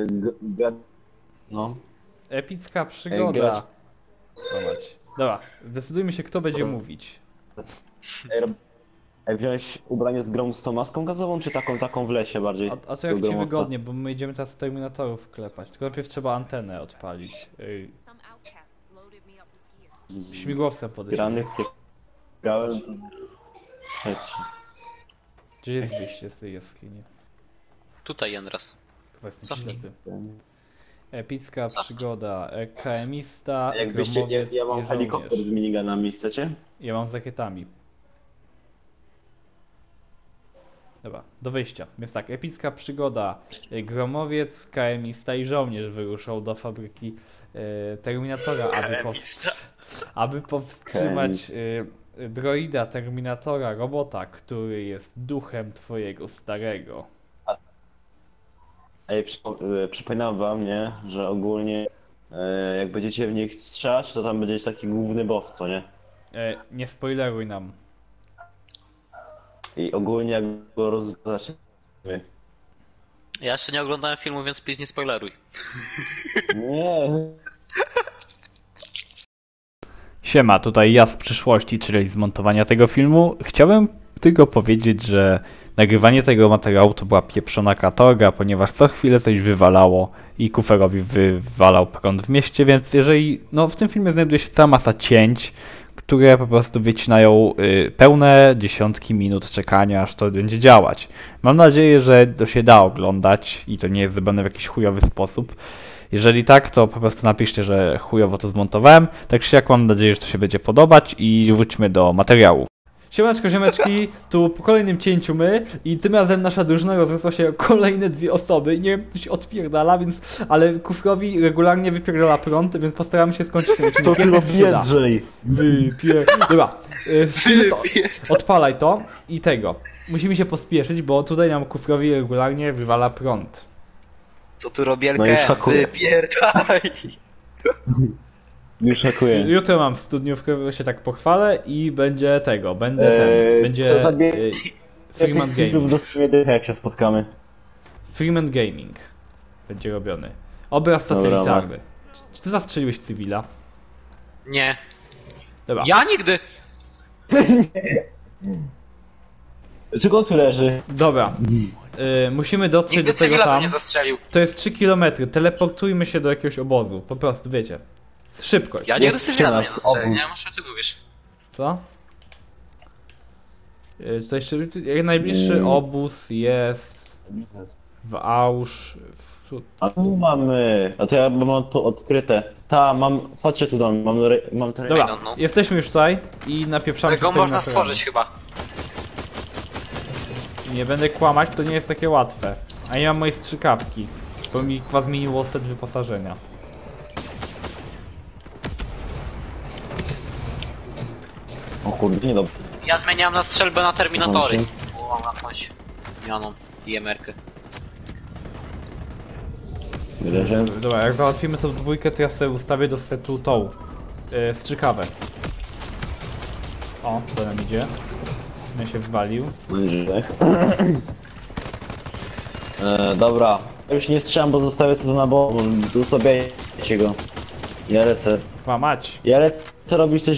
[SPEAKER 7] no.
[SPEAKER 1] epicka przygoda.
[SPEAKER 7] grać.
[SPEAKER 1] Zobacz. Dobra, zdecydujmy się, kto będzie mówić.
[SPEAKER 7] Ej, Ej, wziąłeś ubranie z gromu z tą maską gazową, czy taką w lesie bardziej?
[SPEAKER 1] A co jak ci
[SPEAKER 7] gromowca?
[SPEAKER 1] wygodnie, bo my idziemy teraz z Terminatorów klepać. Tylko najpierw trzeba antenę odpalić.
[SPEAKER 4] Some outcasts loaded me up with gear.
[SPEAKER 1] Śmigłowcem podejść.
[SPEAKER 7] Granych grałem trzeci.
[SPEAKER 1] Gdzie jest wyjście z tej jaskini?
[SPEAKER 2] Tutaj Jenras.
[SPEAKER 1] Chyba jestem
[SPEAKER 2] Cofnij.
[SPEAKER 1] ślepy. Epicka przygoda, KM-ista,
[SPEAKER 7] Jakbyście, ja mam
[SPEAKER 1] i
[SPEAKER 7] helikopter
[SPEAKER 1] żołnierz.
[SPEAKER 7] z minigunami, chcecie?
[SPEAKER 1] Ja mam z rakietami. Dobra, do wyjścia. Więc tak, epicka przygoda. Gromowiec, KM-ista i żołnierz wyruszał do fabryki Terminatora, aby powstrzymać droida Terminatora, robota, który jest duchem twojego starego.
[SPEAKER 7] Ej, przypominam wam, nie, że ogólnie jak będziecie w nich strzelać, to tam będzie taki główny boss, co nie?
[SPEAKER 1] Nie spoileruj nam.
[SPEAKER 7] I ogólnie jak go rozpoznacie...
[SPEAKER 2] Ja jeszcze nie oglądałem filmu, więc please nie spoileruj.
[SPEAKER 7] Nie.
[SPEAKER 1] Siema, tutaj ja z przyszłości, czyli z montowania tego filmu. Chciałem tylko powiedzieć, że nagrywanie tego materiału to była pieprzona katorga, ponieważ co chwilę coś wywalało i kuferowi wywalał prąd w mieście, więc jeżeli, no w tym filmie znajduje się cała masa cięć, które po prostu wycinają pełne dziesiątki minut czekania, aż to będzie działać. Mam nadzieję, że to się da oglądać i to nie jest zrobione w jakiś chujowy sposób. Jeżeli tak, to po prostu napiszcie, że chujowo to zmontowałem. Tak czy jak mam nadzieję, że to się będzie podobać i wróćmy do materiału. Siemaneczko, ziomeczki, tu po kolejnym cięciu my i tym razem nasza drużyna rozrosła się o kolejne 2 osoby. Nie wiem, to się odpierdala, więc... Ale kufrowi regularnie wypierdala prąd, więc postaramy się skończyć ten odcinek.
[SPEAKER 7] Co ty
[SPEAKER 1] Jak
[SPEAKER 7] robisz,
[SPEAKER 1] się da.
[SPEAKER 7] Jędrzej?
[SPEAKER 1] Dobra, odpalaj to i tego. Musimy się pospieszyć, bo tutaj nam kufrowi regularnie wywala prąd.
[SPEAKER 2] Co tu robię?
[SPEAKER 7] No już hakuję.
[SPEAKER 2] Wypierdaj!
[SPEAKER 7] Już hakuję.
[SPEAKER 1] Jutro mam studniówkę, się tak pochwalę i będzie tego, będzie
[SPEAKER 7] co zabie-
[SPEAKER 1] Freeman Gaming.
[SPEAKER 7] Dostanie dychę, jak się spotkamy.
[SPEAKER 1] Freeman Gaming będzie robiony. Obraz
[SPEAKER 7] Dobra,
[SPEAKER 1] satelitarny. Czy ty zastrzeliłeś cywila?
[SPEAKER 2] Nie.
[SPEAKER 1] Dobra.
[SPEAKER 2] Ja nigdy!
[SPEAKER 7] Czego tu leży?
[SPEAKER 1] Dobra. Musimy dotrzeć
[SPEAKER 2] Nigdy
[SPEAKER 1] do tego
[SPEAKER 2] cywila bym
[SPEAKER 1] tam.
[SPEAKER 2] nie zastrzelił.
[SPEAKER 1] To jest 3 km. Teleportujmy się do jakiegoś obozu. Po prostu, wiecie. Szybkość.
[SPEAKER 2] Ja nigdy
[SPEAKER 7] Jest
[SPEAKER 2] cywila bym nie
[SPEAKER 7] przy nas
[SPEAKER 2] zastrzelił,
[SPEAKER 7] obóz.
[SPEAKER 2] nie wiem o czym ty mówisz.
[SPEAKER 1] Co? Tutaj jak najbliższy obóz jest w Ausch.
[SPEAKER 7] A tu mamy. A to ja mam to odkryte. mam. Chodźcie tu do mnie, mam teren.
[SPEAKER 1] Dobra,
[SPEAKER 2] no.
[SPEAKER 1] jesteśmy już tutaj i napieprzamy
[SPEAKER 2] Tego
[SPEAKER 1] się
[SPEAKER 2] można
[SPEAKER 1] Terminatorami.
[SPEAKER 2] stworzyć chyba.
[SPEAKER 1] Nie będę kłamać, to nie jest takie łatwe. A nie mam mojej strzykawki, bo mi chyba zmieniło set wyposażenia.
[SPEAKER 7] O kurde, nie dobrze.
[SPEAKER 2] Ja zmieniałem na strzelbę na Terminatory.
[SPEAKER 7] Słucham
[SPEAKER 2] Bo mam jakąś zmianą IMR-kę.
[SPEAKER 7] Leżę.
[SPEAKER 1] Dobra, jak załatwimy tą dwójkę, to ja sobie ustawię do setu tą strzykawę. O, to nam idzie. Ja się wywalił.
[SPEAKER 7] Dobra. Ja już nie strzelam, bo zostawię sobie to na boku. Ustawiajcie go. Ja lecę.
[SPEAKER 1] Chyba mać.
[SPEAKER 7] Ja lecę robić coś.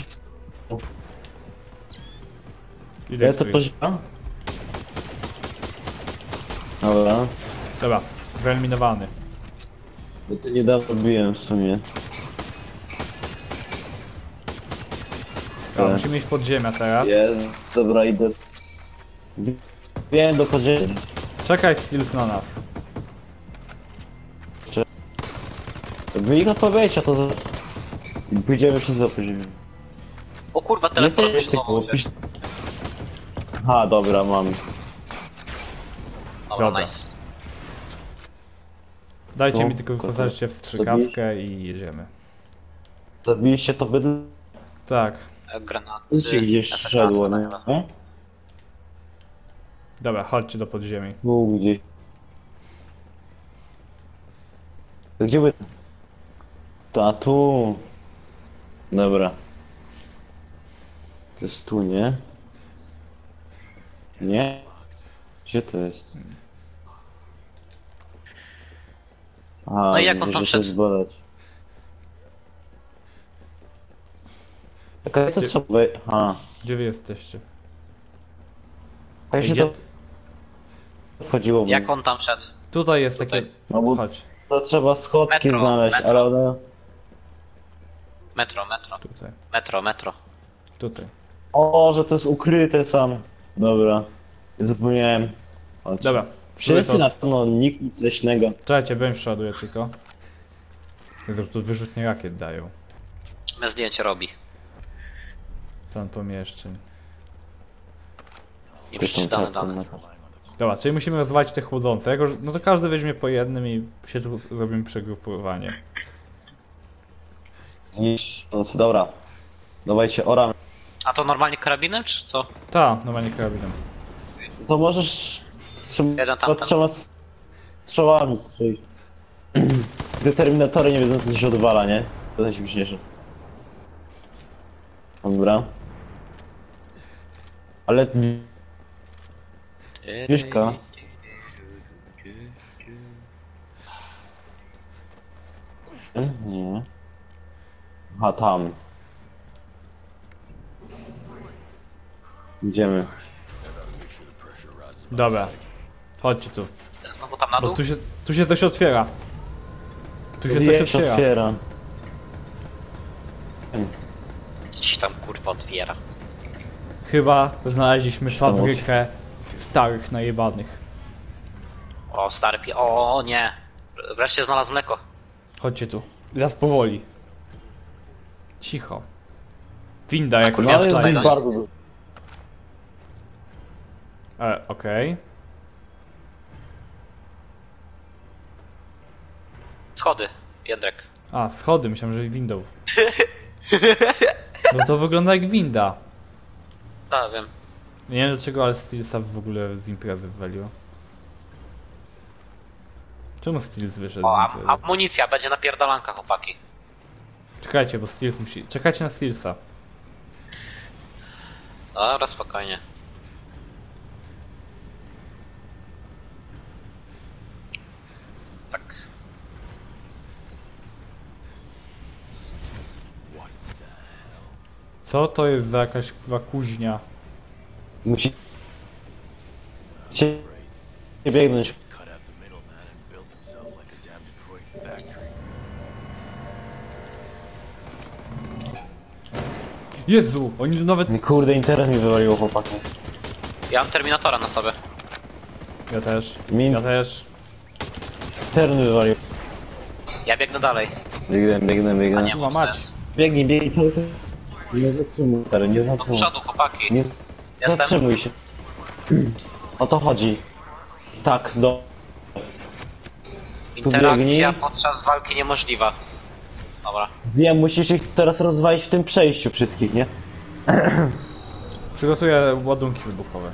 [SPEAKER 7] Ja
[SPEAKER 1] Idę
[SPEAKER 7] lecę
[SPEAKER 1] tu.
[SPEAKER 7] po ziemi. Dobra.
[SPEAKER 1] Dobra, wyeliminowany.
[SPEAKER 7] Bo to niedawno robiłem w sumie.
[SPEAKER 1] Dobra, musimy iść pod ziemię teraz.
[SPEAKER 7] Jest. Dobra, idę. Wiem do podziemi.
[SPEAKER 1] Czekaj, Stills na nas.
[SPEAKER 7] Wy ich odstawiajcie, a to zaraz. Pójdziemy wszyscy do podziemi.
[SPEAKER 2] O kurwa, teleport
[SPEAKER 7] Jesteś
[SPEAKER 2] znowu
[SPEAKER 7] tylko.
[SPEAKER 2] się.
[SPEAKER 7] Aha, dobra, mam.
[SPEAKER 2] Dobra,
[SPEAKER 1] Dobra.
[SPEAKER 2] nice.
[SPEAKER 1] Dajcie
[SPEAKER 7] No,
[SPEAKER 1] mi tylko
[SPEAKER 7] to-
[SPEAKER 1] wyposażyć w strzykawkę i jedziemy.
[SPEAKER 7] Zabiliście to bydle?
[SPEAKER 1] Tak.
[SPEAKER 2] Granaty.
[SPEAKER 7] Się gdzieś
[SPEAKER 2] SRK
[SPEAKER 7] szedło,
[SPEAKER 2] to
[SPEAKER 7] nie?
[SPEAKER 2] chyba.
[SPEAKER 1] Dobra, chodźcie do podziemi.
[SPEAKER 7] Tu gdzieś. To gdzie by... To, a tu... Dobra. To jest tu, nie? Nie? Gdzie to jest? A,
[SPEAKER 2] No i jak on
[SPEAKER 7] widzę,
[SPEAKER 2] tam
[SPEAKER 7] że się
[SPEAKER 2] szedł?
[SPEAKER 7] zbadać. Czekaj, to
[SPEAKER 1] Gdzie-
[SPEAKER 7] trzeba... Aha.
[SPEAKER 1] Gdzie wy jesteście?
[SPEAKER 7] A jeśli
[SPEAKER 1] Gdzie-
[SPEAKER 7] to wchodziło w
[SPEAKER 2] Jak on tam szedł?
[SPEAKER 1] Tutaj jest
[SPEAKER 2] Tutaj.
[SPEAKER 1] takie...
[SPEAKER 7] No bo
[SPEAKER 1] Chodź,
[SPEAKER 7] to trzeba schodki
[SPEAKER 2] Metro,
[SPEAKER 7] znaleźć,
[SPEAKER 2] metro.
[SPEAKER 7] ale one...
[SPEAKER 2] Metro.
[SPEAKER 1] tutaj.
[SPEAKER 7] O, że to jest ukryte sam. Dobra. Zapomniałem. Chodź.
[SPEAKER 1] Dobra.
[SPEAKER 7] Wszyscy
[SPEAKER 1] to-
[SPEAKER 7] na pewno nikt nic leśnego.
[SPEAKER 1] Czekajcie, bym przeładuję tylko. Jezu, tu wyrzutnie rakiet dają.
[SPEAKER 2] Bez zdjęcia robi.
[SPEAKER 1] Plan pomieszczeń.
[SPEAKER 2] Nieprzeczytane dane.
[SPEAKER 1] Dobra, czyli musimy rozwalić te chłodzące. Jako, no to każdy weźmie po jednym i się tu zrobimy przegrupowanie.
[SPEAKER 7] Zniszcz. No, dobra. Dawajcie, oram.
[SPEAKER 2] A to normalnie karabinem, czy co?
[SPEAKER 1] Ta, normalnie karabinem.
[SPEAKER 7] To możesz...
[SPEAKER 2] Jeden tam.
[SPEAKER 7] Trzeba strzałami strzelić. Determinatory nie wiedzą co się odwala, nie? To jest śmieszniejsze. Dobra. Ale... Wieśka. Nie. Aha, tam. Idziemy.
[SPEAKER 1] Dobra. Chodźcie tu.
[SPEAKER 2] Znowu tam na
[SPEAKER 1] Bo
[SPEAKER 2] dół?
[SPEAKER 1] tu się coś otwiera. Tu się coś
[SPEAKER 7] Wieś
[SPEAKER 1] otwiera.
[SPEAKER 7] otwiera.
[SPEAKER 2] Gdzieś tam kurwa otwiera.
[SPEAKER 1] Chyba znaleźliśmy
[SPEAKER 7] Sztos.
[SPEAKER 1] fabrykę starych najebanych.
[SPEAKER 2] O, stary O, nie. Wreszcie znalazł mleko.
[SPEAKER 1] Chodźcie tu. Teraz powoli. Cicho. Winda jak
[SPEAKER 2] kurwa,
[SPEAKER 7] No ale jest
[SPEAKER 2] tutaj,
[SPEAKER 7] ich
[SPEAKER 2] no.
[SPEAKER 7] bardzo dużo.
[SPEAKER 1] Okej.
[SPEAKER 2] Schody, Jędrek.
[SPEAKER 1] A, schody, myślałem, że windą. No to wygląda jak winda.
[SPEAKER 2] Tak, wiem.
[SPEAKER 1] Nie wiem dlaczego, ale Steelsa w ogóle z imprezy wywaliło. Czemu Steels wyszedł
[SPEAKER 2] O,
[SPEAKER 1] z imprezy?
[SPEAKER 2] amunicja, będzie napierdalanka, chłopaki.
[SPEAKER 1] Czekajcie, bo Steels musi... Czekajcie na Steelsa.
[SPEAKER 2] Dobra, spokojnie. Tak.
[SPEAKER 1] Co to jest za jakaś kurwa kuźnia?
[SPEAKER 7] Musi... Cię... Nie biegnąć.
[SPEAKER 5] Just cut out the middleman and build themselves like a damn Detroit factory.
[SPEAKER 1] Jezu, oni tu nawet...
[SPEAKER 7] Kurde, internet mi wywaliło, chłopaki.
[SPEAKER 2] Ja mam Terminatora na sobie.
[SPEAKER 1] Ja też.
[SPEAKER 7] Min-
[SPEAKER 1] Ja też.
[SPEAKER 7] Internet wywalił.
[SPEAKER 2] Ja biegnę dalej.
[SPEAKER 7] Biegnę.
[SPEAKER 2] Nie,
[SPEAKER 1] Kurwa
[SPEAKER 2] bo
[SPEAKER 1] mać.
[SPEAKER 2] to jest-
[SPEAKER 7] Biegnij cały czas. Nie zatrzymuj, stary, nie
[SPEAKER 2] Do
[SPEAKER 7] zatrzymuj.
[SPEAKER 2] przodu, chłopaki.
[SPEAKER 7] Nie
[SPEAKER 2] Jestem.
[SPEAKER 7] zatrzymuj się. O to chodzi. Tak,
[SPEAKER 2] Interakcja
[SPEAKER 7] biegnij.
[SPEAKER 2] podczas walki niemożliwa. Dobra.
[SPEAKER 7] Wiem, musisz ich teraz rozwalić w tym przejściu wszystkich, nie?
[SPEAKER 1] Przygotuję ładunki wybuchowe.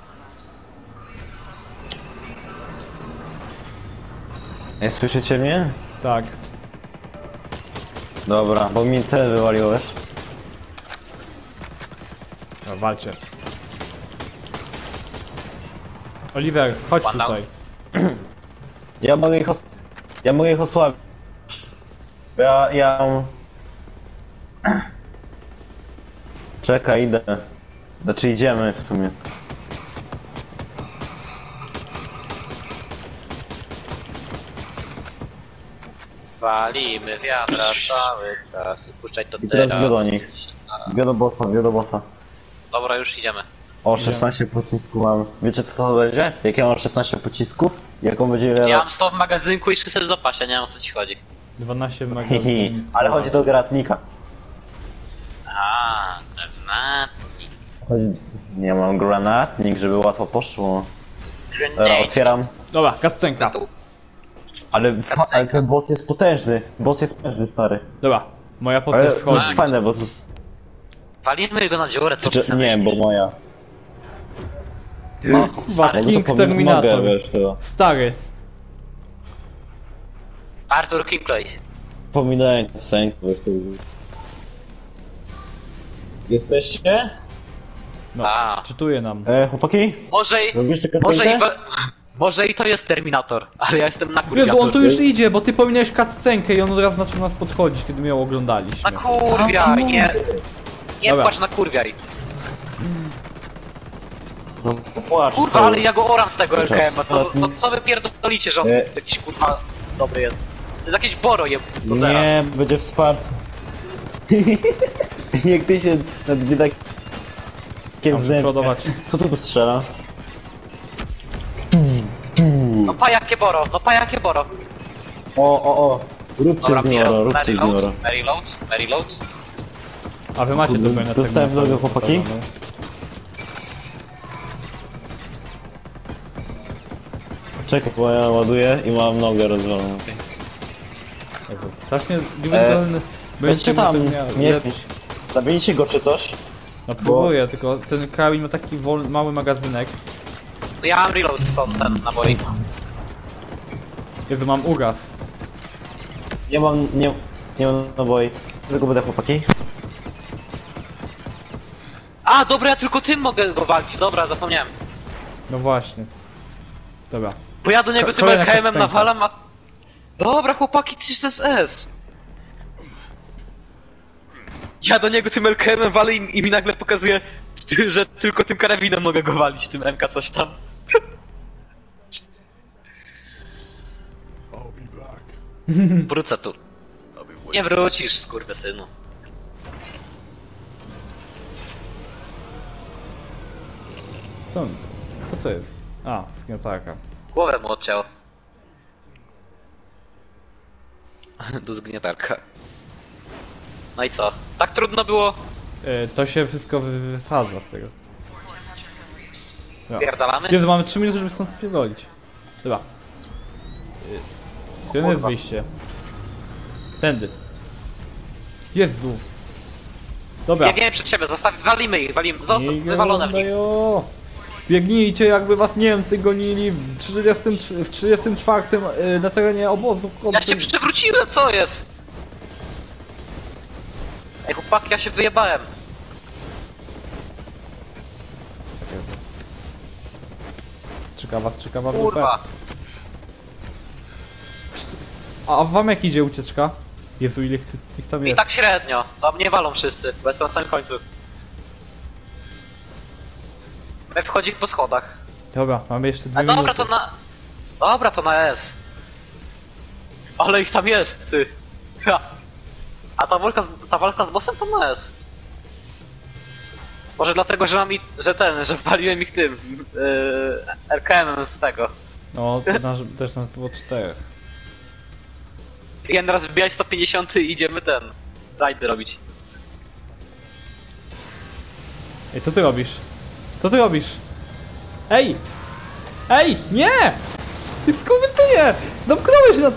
[SPEAKER 7] Nie słyszycie mnie?
[SPEAKER 1] Tak.
[SPEAKER 7] Dobra, bo mi ten wywaliłeś.
[SPEAKER 1] No, walcie. Oliver, chodź
[SPEAKER 2] One down.
[SPEAKER 1] tutaj.
[SPEAKER 7] Ja mogę ich osłabić. Ja... Czekaj, idę. Znaczy idziemy w sumie.
[SPEAKER 2] Walimy wiatra cały czas i puszczać to
[SPEAKER 7] I teraz
[SPEAKER 2] teraz.
[SPEAKER 7] biorę do nich. Biorę do bossa.
[SPEAKER 2] Dobra, już idziemy.
[SPEAKER 7] O, 16 pocisków mam. Wiecie co to będzie? Jak ja mam 16 pocisków? Jaką będzie...
[SPEAKER 2] Ja mam 100 w magazynku i 600 do pasia, nie wiem o co ci chodzi.
[SPEAKER 1] 12
[SPEAKER 7] Hihi,
[SPEAKER 1] magazyn.
[SPEAKER 7] ale chodzi do gratnika.
[SPEAKER 2] A, granatnik.
[SPEAKER 7] Nie mam granatnik, żeby łatwo poszło. Dobra,
[SPEAKER 2] Grenade.
[SPEAKER 7] otwieram.
[SPEAKER 1] Dobra, kascenka.
[SPEAKER 2] Tu.
[SPEAKER 7] Ale ten boss jest potężny. Boss jest potężny, stary.
[SPEAKER 1] Dobra, moja
[SPEAKER 7] Ale
[SPEAKER 1] postać
[SPEAKER 7] to jest
[SPEAKER 1] wchodzi.
[SPEAKER 7] fajne, bo to jest...
[SPEAKER 2] Walimy go na dziurę, co ty
[SPEAKER 7] Nie wiem, bo moja...
[SPEAKER 1] Kurwa,
[SPEAKER 2] stary,
[SPEAKER 1] King
[SPEAKER 7] mogę,
[SPEAKER 1] Terminator.
[SPEAKER 7] wiesz, to...
[SPEAKER 1] Stary.
[SPEAKER 2] Arthur Kinkley.
[SPEAKER 7] Pominąłem piosenkę, wiesz, to... Jesteście?
[SPEAKER 1] No,
[SPEAKER 2] A.
[SPEAKER 1] czytuje nam.
[SPEAKER 7] Chłopaki?
[SPEAKER 2] Może i...
[SPEAKER 7] Robisz tę
[SPEAKER 2] Może i...
[SPEAKER 7] piosenkę?
[SPEAKER 2] Może i to jest Terminator, ale ja jestem na
[SPEAKER 1] Jezu,
[SPEAKER 2] kurwiator.
[SPEAKER 1] on tu już idzie, bo ty pominąłeś kascenkę i on od razu zaczął nas podchodzić, kiedy my ją oglądaliśmy.
[SPEAKER 2] Na kurwiaj, nie... Nie
[SPEAKER 1] Dobra.
[SPEAKER 2] płacz na kurwiaj.
[SPEAKER 7] No płacz.
[SPEAKER 2] Kurwa, ale ja go oram z tego
[SPEAKER 7] Czas.
[SPEAKER 2] LKM-a, to co wy pierdolicie, że on jakiś kurwa dobry jest? To jest jakieś boro je do zera.
[SPEAKER 7] Nie, będzie wsparty. Jak ty się nad biedakiem
[SPEAKER 1] Tam przodować.
[SPEAKER 7] Co tu strzela?
[SPEAKER 2] No pa jakie boro, no pa jakie boro.
[SPEAKER 7] O. Róbcie
[SPEAKER 2] Dobra,
[SPEAKER 7] z nioro, róbcie z nioro.
[SPEAKER 2] Mary load.
[SPEAKER 1] A wy macie
[SPEAKER 7] Kurde,
[SPEAKER 1] do na
[SPEAKER 7] dostałem w nogę, chłopaki? Czekaj, bo ja ładuję i mam nogę rozwaloną.
[SPEAKER 1] Strasznie niewydolny.
[SPEAKER 7] Będzie tam, nie zabijcie go czy coś?
[SPEAKER 1] No próbuję, tylko ten karabin ma taki mały magazynek.
[SPEAKER 2] No ja mam reload stąd ten naboi.
[SPEAKER 1] Jezu, mam uraz.
[SPEAKER 7] Nie mam naboi. Tylko będę chłopaki.
[SPEAKER 2] A, dobra, ja tylko tym mogę go walczyć, dobra, zapomniałem.
[SPEAKER 1] No właśnie. Dobra.
[SPEAKER 2] Bo ja do niego tym
[SPEAKER 1] Kolejna
[SPEAKER 2] LKM-em
[SPEAKER 1] kastenka.
[SPEAKER 2] nawalam, a... Dobra, chłopaki, przecież to jest S. Ja do niego tym LKM-em walę i mi nagle pokazuje, że tylko tym karabinem mogę go walić, tym MK coś tam.
[SPEAKER 3] I'll be back.
[SPEAKER 2] Wrócę tu.
[SPEAKER 3] I'll be waiting.
[SPEAKER 2] Nie wrócisz, skurwysynu.
[SPEAKER 1] Co to jest? A, zgniatarka.
[SPEAKER 2] Głowę mu odciął. Do zgniatarka. No i co? Tak trudno było?
[SPEAKER 1] To się wszystko wysadza z tego. Dobra.
[SPEAKER 2] Pierdalamy?
[SPEAKER 1] Jezu, mamy 3 minuty, żeby stąd spierdolić. Dobra. Gdzie jest wyjście? Tędy. Jezu. Dobra.
[SPEAKER 2] Biegniemy przed siebie, walimy ich, zostaw wywalone w nich.
[SPEAKER 1] Dajo. Biegnijcie, jakby was Niemcy gonili w 34 na terenie obozu.
[SPEAKER 2] Ja się przewróciłem, co jest? Ej chłopaki, ja się wyjebałem.
[SPEAKER 1] Czeka was w dupę.
[SPEAKER 2] Kurwa.
[SPEAKER 1] A wam jak idzie ucieczka? Jezu, ile ich tam
[SPEAKER 2] I
[SPEAKER 1] jest?
[SPEAKER 2] tak średnio. Tam nie walą wszyscy, bo jestem na samym końcu. My wchodzi po schodach.
[SPEAKER 1] Dobra, mamy jeszcze 2
[SPEAKER 2] A
[SPEAKER 1] minuty.
[SPEAKER 2] dobra, to na... Dobra, to na S. Ale ich tam jest, ty. Ha. A ta walka z bossem to na S. Może dlatego, że mam że wpaliłem ich tym... RKM-em z tego.
[SPEAKER 1] No, też nas było 4.
[SPEAKER 2] Jeden raz wbijać 150 i idziemy rajdy robić.
[SPEAKER 1] Ej, co ty robisz? Co ty robisz? Ej! Ej! Nie! Ty skurwysynie! Zamknąłeś nas!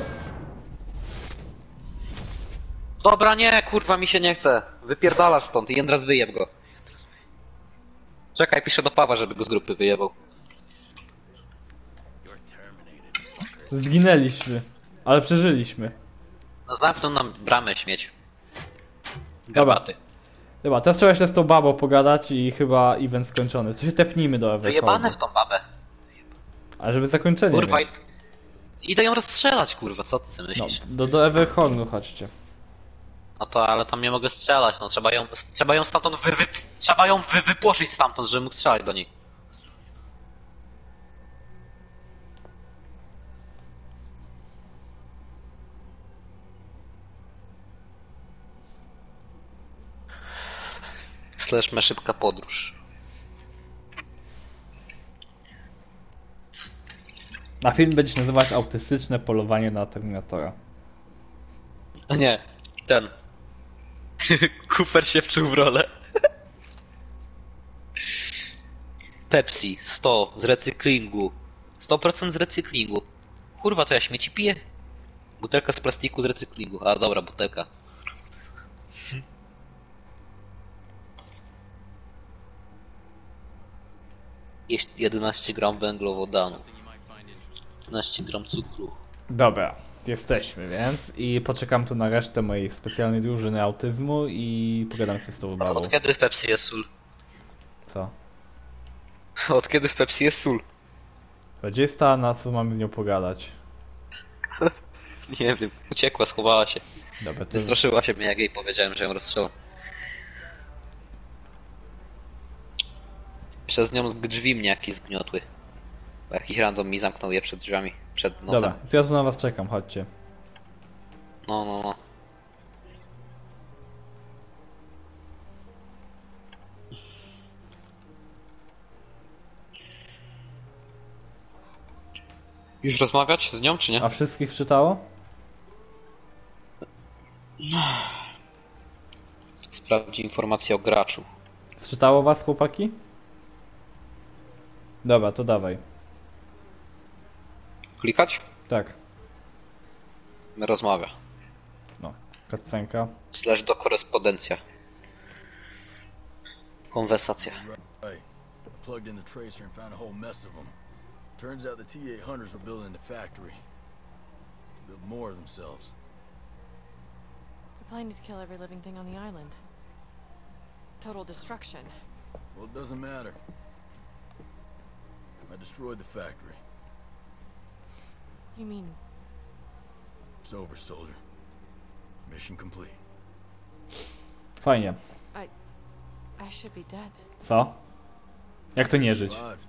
[SPEAKER 2] Dobra, nie, kurwa, mi się nie chce. Wypierdalasz stąd i jeden raz wyjeb go. Czekaj, piszę do Pawła, żeby go z grupy wyjebał.
[SPEAKER 1] Zginęliśmy. Ale przeżyliśmy.
[SPEAKER 2] No zamknął nam bramę śmieć.
[SPEAKER 1] Dobra.
[SPEAKER 2] Gabaty.
[SPEAKER 1] Dobra, teraz trzeba jeszcze z tą babą pogadać i chyba event skończony. To się tepnijmy do Everholdu.
[SPEAKER 2] Wyjebane w tą babę.
[SPEAKER 1] Ale żeby zakończenie
[SPEAKER 2] Kurwa,
[SPEAKER 1] mieć.
[SPEAKER 2] idę ją rozstrzelać, kurwa, co ty sobie
[SPEAKER 1] No,
[SPEAKER 2] myślisz?
[SPEAKER 1] do Everholdu chodźcie.
[SPEAKER 2] No to, ale tam nie mogę strzelać, no trzeba ją stamtąd trzeba ją wypłoszyć stamtąd, żeby mógł strzelać do niej. Slash me szybka podróż.
[SPEAKER 1] Na film będzie się nazywać Autystyczne polowanie na Terminatora.
[SPEAKER 2] A nie, ten. Cooper się wczuł w rolę. Pepsi 100 z recyklingu. 100% z recyklingu. Kurwa, to ja śmieci piję? Butelka z plastiku z recyklingu. A dobra, butelka. Jest 11 gram węglowodanów. 11 gram cukru.
[SPEAKER 1] Dobra, jesteśmy więc i poczekam tu na resztę mojej specjalnej drużyny autyzmu i pogadam się z tą babą.
[SPEAKER 2] Od kiedy w Pepsi jest sól?
[SPEAKER 1] Co?
[SPEAKER 2] Od kiedy w Pepsi jest sól?
[SPEAKER 1] 20, na co mamy z nią pogadać?
[SPEAKER 2] Nie wiem, uciekła, schowała się.
[SPEAKER 1] Dobra, to...
[SPEAKER 2] Wystraszyła się mnie, jak jej powiedziałem, że ją rozstrzelam. Przez nią drzwi mnie jakieś zgniotły. Bo jakiś random mi zamknął je przed drzwiami, przed nosem.
[SPEAKER 1] Dobra, to ja tu na was czekam, chodźcie.
[SPEAKER 2] No. Już rozmawiać z nią, czy nie?
[SPEAKER 1] A wszystkich wczytało?
[SPEAKER 2] Sprawdzi informacje o graczu.
[SPEAKER 1] Wczytało was, chłopaki? Dobra, to dawaj.
[SPEAKER 2] Klikać?
[SPEAKER 1] Tak,
[SPEAKER 2] Rozmawia.
[SPEAKER 1] no. Cutscenka.
[SPEAKER 2] / do korespondencja. Konwersacja.
[SPEAKER 3] Right. Plugged in the tracer and found a whole mess of them. Turns out the T-800s were building the factory. To build more of themselves.
[SPEAKER 6] They're planning to kill every living thing on the island. Total destruction.
[SPEAKER 3] Well, it doesn't matter. I destroyed the factory.
[SPEAKER 6] You mean
[SPEAKER 3] It's over, soldier. Mission complete.
[SPEAKER 1] Fajnie.
[SPEAKER 6] I should be dead?
[SPEAKER 1] Co? Jak to nie żyć?
[SPEAKER 3] Survived.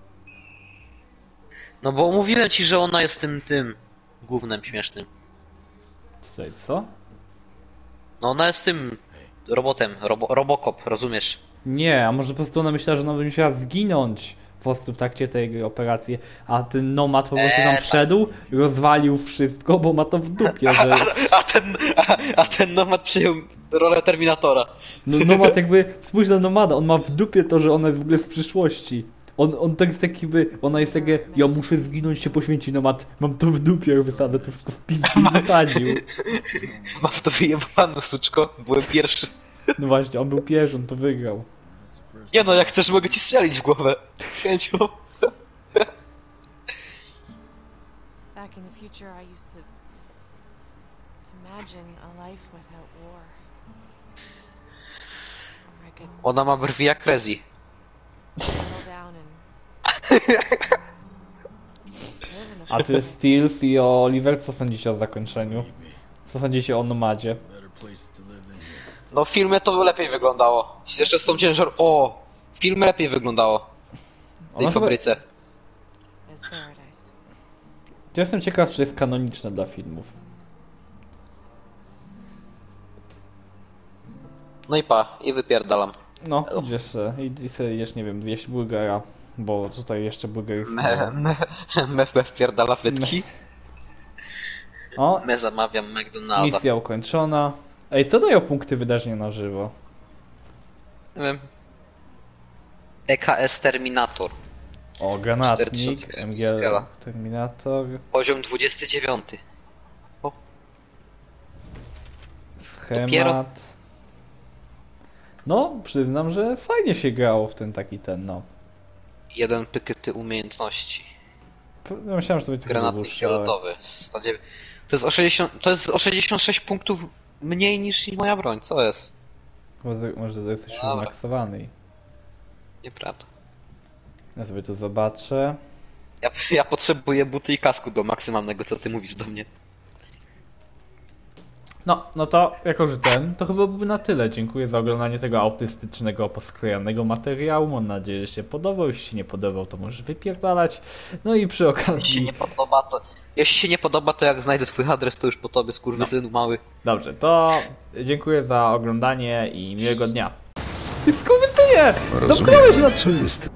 [SPEAKER 2] No bo mówiłem ci, że ona jest tym gównem śmiesznym.
[SPEAKER 1] Czekaj, co?
[SPEAKER 2] No ona jest tym robotem, Robocop, rozumiesz?
[SPEAKER 1] Nie, a może po prostu ona myślała, że ona będzie musiała zginąć po prostu w trakcie tej operacji, a ten nomad po prostu tam
[SPEAKER 2] tak.
[SPEAKER 1] wszedł, rozwalił wszystko, bo ma to w dupie, że...
[SPEAKER 2] A ten nomad przyjął rolę Terminatora.
[SPEAKER 1] No nomad jakby, spójrz na nomada, on ma w dupie to, że ona jest w ogóle z przyszłości. On tak jest taki by, ona jest takie, ja muszę zginąć, się poświęcić, nomad, mam to w dupie, jak wysadzę, to wszystko w pizdu wysadził.
[SPEAKER 2] Mam w to wyjebane, suczko, byłem pierwszy.
[SPEAKER 1] No właśnie, on był pierwszy, on to wygrał.
[SPEAKER 3] That's the first
[SPEAKER 2] Nie no, jak chcesz, mogę ci strzelić w głowę. Z chęcią.
[SPEAKER 6] Back in the future, I used to imagine a life without war. Where I could
[SPEAKER 2] Ona ma brwi jak Rezi.
[SPEAKER 6] settle down and live in a
[SPEAKER 1] A ty, Steels i Oliver, co sądzicie o zakończeniu? Co sądzicie o nomadzie?
[SPEAKER 3] better place to live than here.
[SPEAKER 2] No w filmie to lepiej wyglądało. Jeszcze z tą ciężar... O! W filmie lepiej wyglądało. W tej
[SPEAKER 1] Ona chyba...
[SPEAKER 2] fabryce.
[SPEAKER 6] as paradise.
[SPEAKER 1] Ja jestem ciekaw, czy jest kanoniczne dla filmów.
[SPEAKER 2] No i i wypierdalam.
[SPEAKER 1] No, idziesz jeszcze, i sobie jesz, nie wiem, zjeść burgera, bo tutaj jeszcze burger jest...
[SPEAKER 2] Me wpierdala frytki.
[SPEAKER 1] O,
[SPEAKER 2] Me zamawiam McDonalda.
[SPEAKER 1] misja ukończona. Ej, co dają punkty wydarzenia na żywo?
[SPEAKER 2] Nie wiem. EKS Terminator.
[SPEAKER 1] O, granatnik,
[SPEAKER 2] 4000
[SPEAKER 1] MG
[SPEAKER 2] skala.
[SPEAKER 1] Terminator,
[SPEAKER 2] Poziom 29. O,
[SPEAKER 1] schemat.
[SPEAKER 2] Dopiero-
[SPEAKER 1] No, przyznam, że fajnie się grało w ten taki no.
[SPEAKER 2] jeden pykety umiejętności.
[SPEAKER 1] Ja myślałem, że to będzie trochę
[SPEAKER 2] Granatnik
[SPEAKER 1] dłuższe, ale...
[SPEAKER 2] fioletowy. 109. To jest o 66 punktów mniej niż moja broń. Co jest?
[SPEAKER 1] Może to jesteś już
[SPEAKER 2] Dobra.
[SPEAKER 1] maksowany.
[SPEAKER 2] Nieprawda.
[SPEAKER 1] Ja sobie to zobaczę.
[SPEAKER 2] Ja potrzebuję buty i kasku do maksymalnego, co ty mówisz do mnie.
[SPEAKER 1] No to jako, że to chyba byłby na tyle. Dziękuję za oglądanie tego autystycznego, poskrojonego materiału. Mam nadzieję, że się podobał. Jeśli się nie podobał, to możesz wypierdalać. No i przy
[SPEAKER 2] Jeśli się
[SPEAKER 1] okazji...
[SPEAKER 2] nie podoba, to jak znajdę twój adres, to już po tobie, skurwysynu mały.
[SPEAKER 1] Dobrze, to dziękuję za oglądanie i miłego dnia. Ty skurwysynie! Zamknąłeś na...
[SPEAKER 8] Co jest?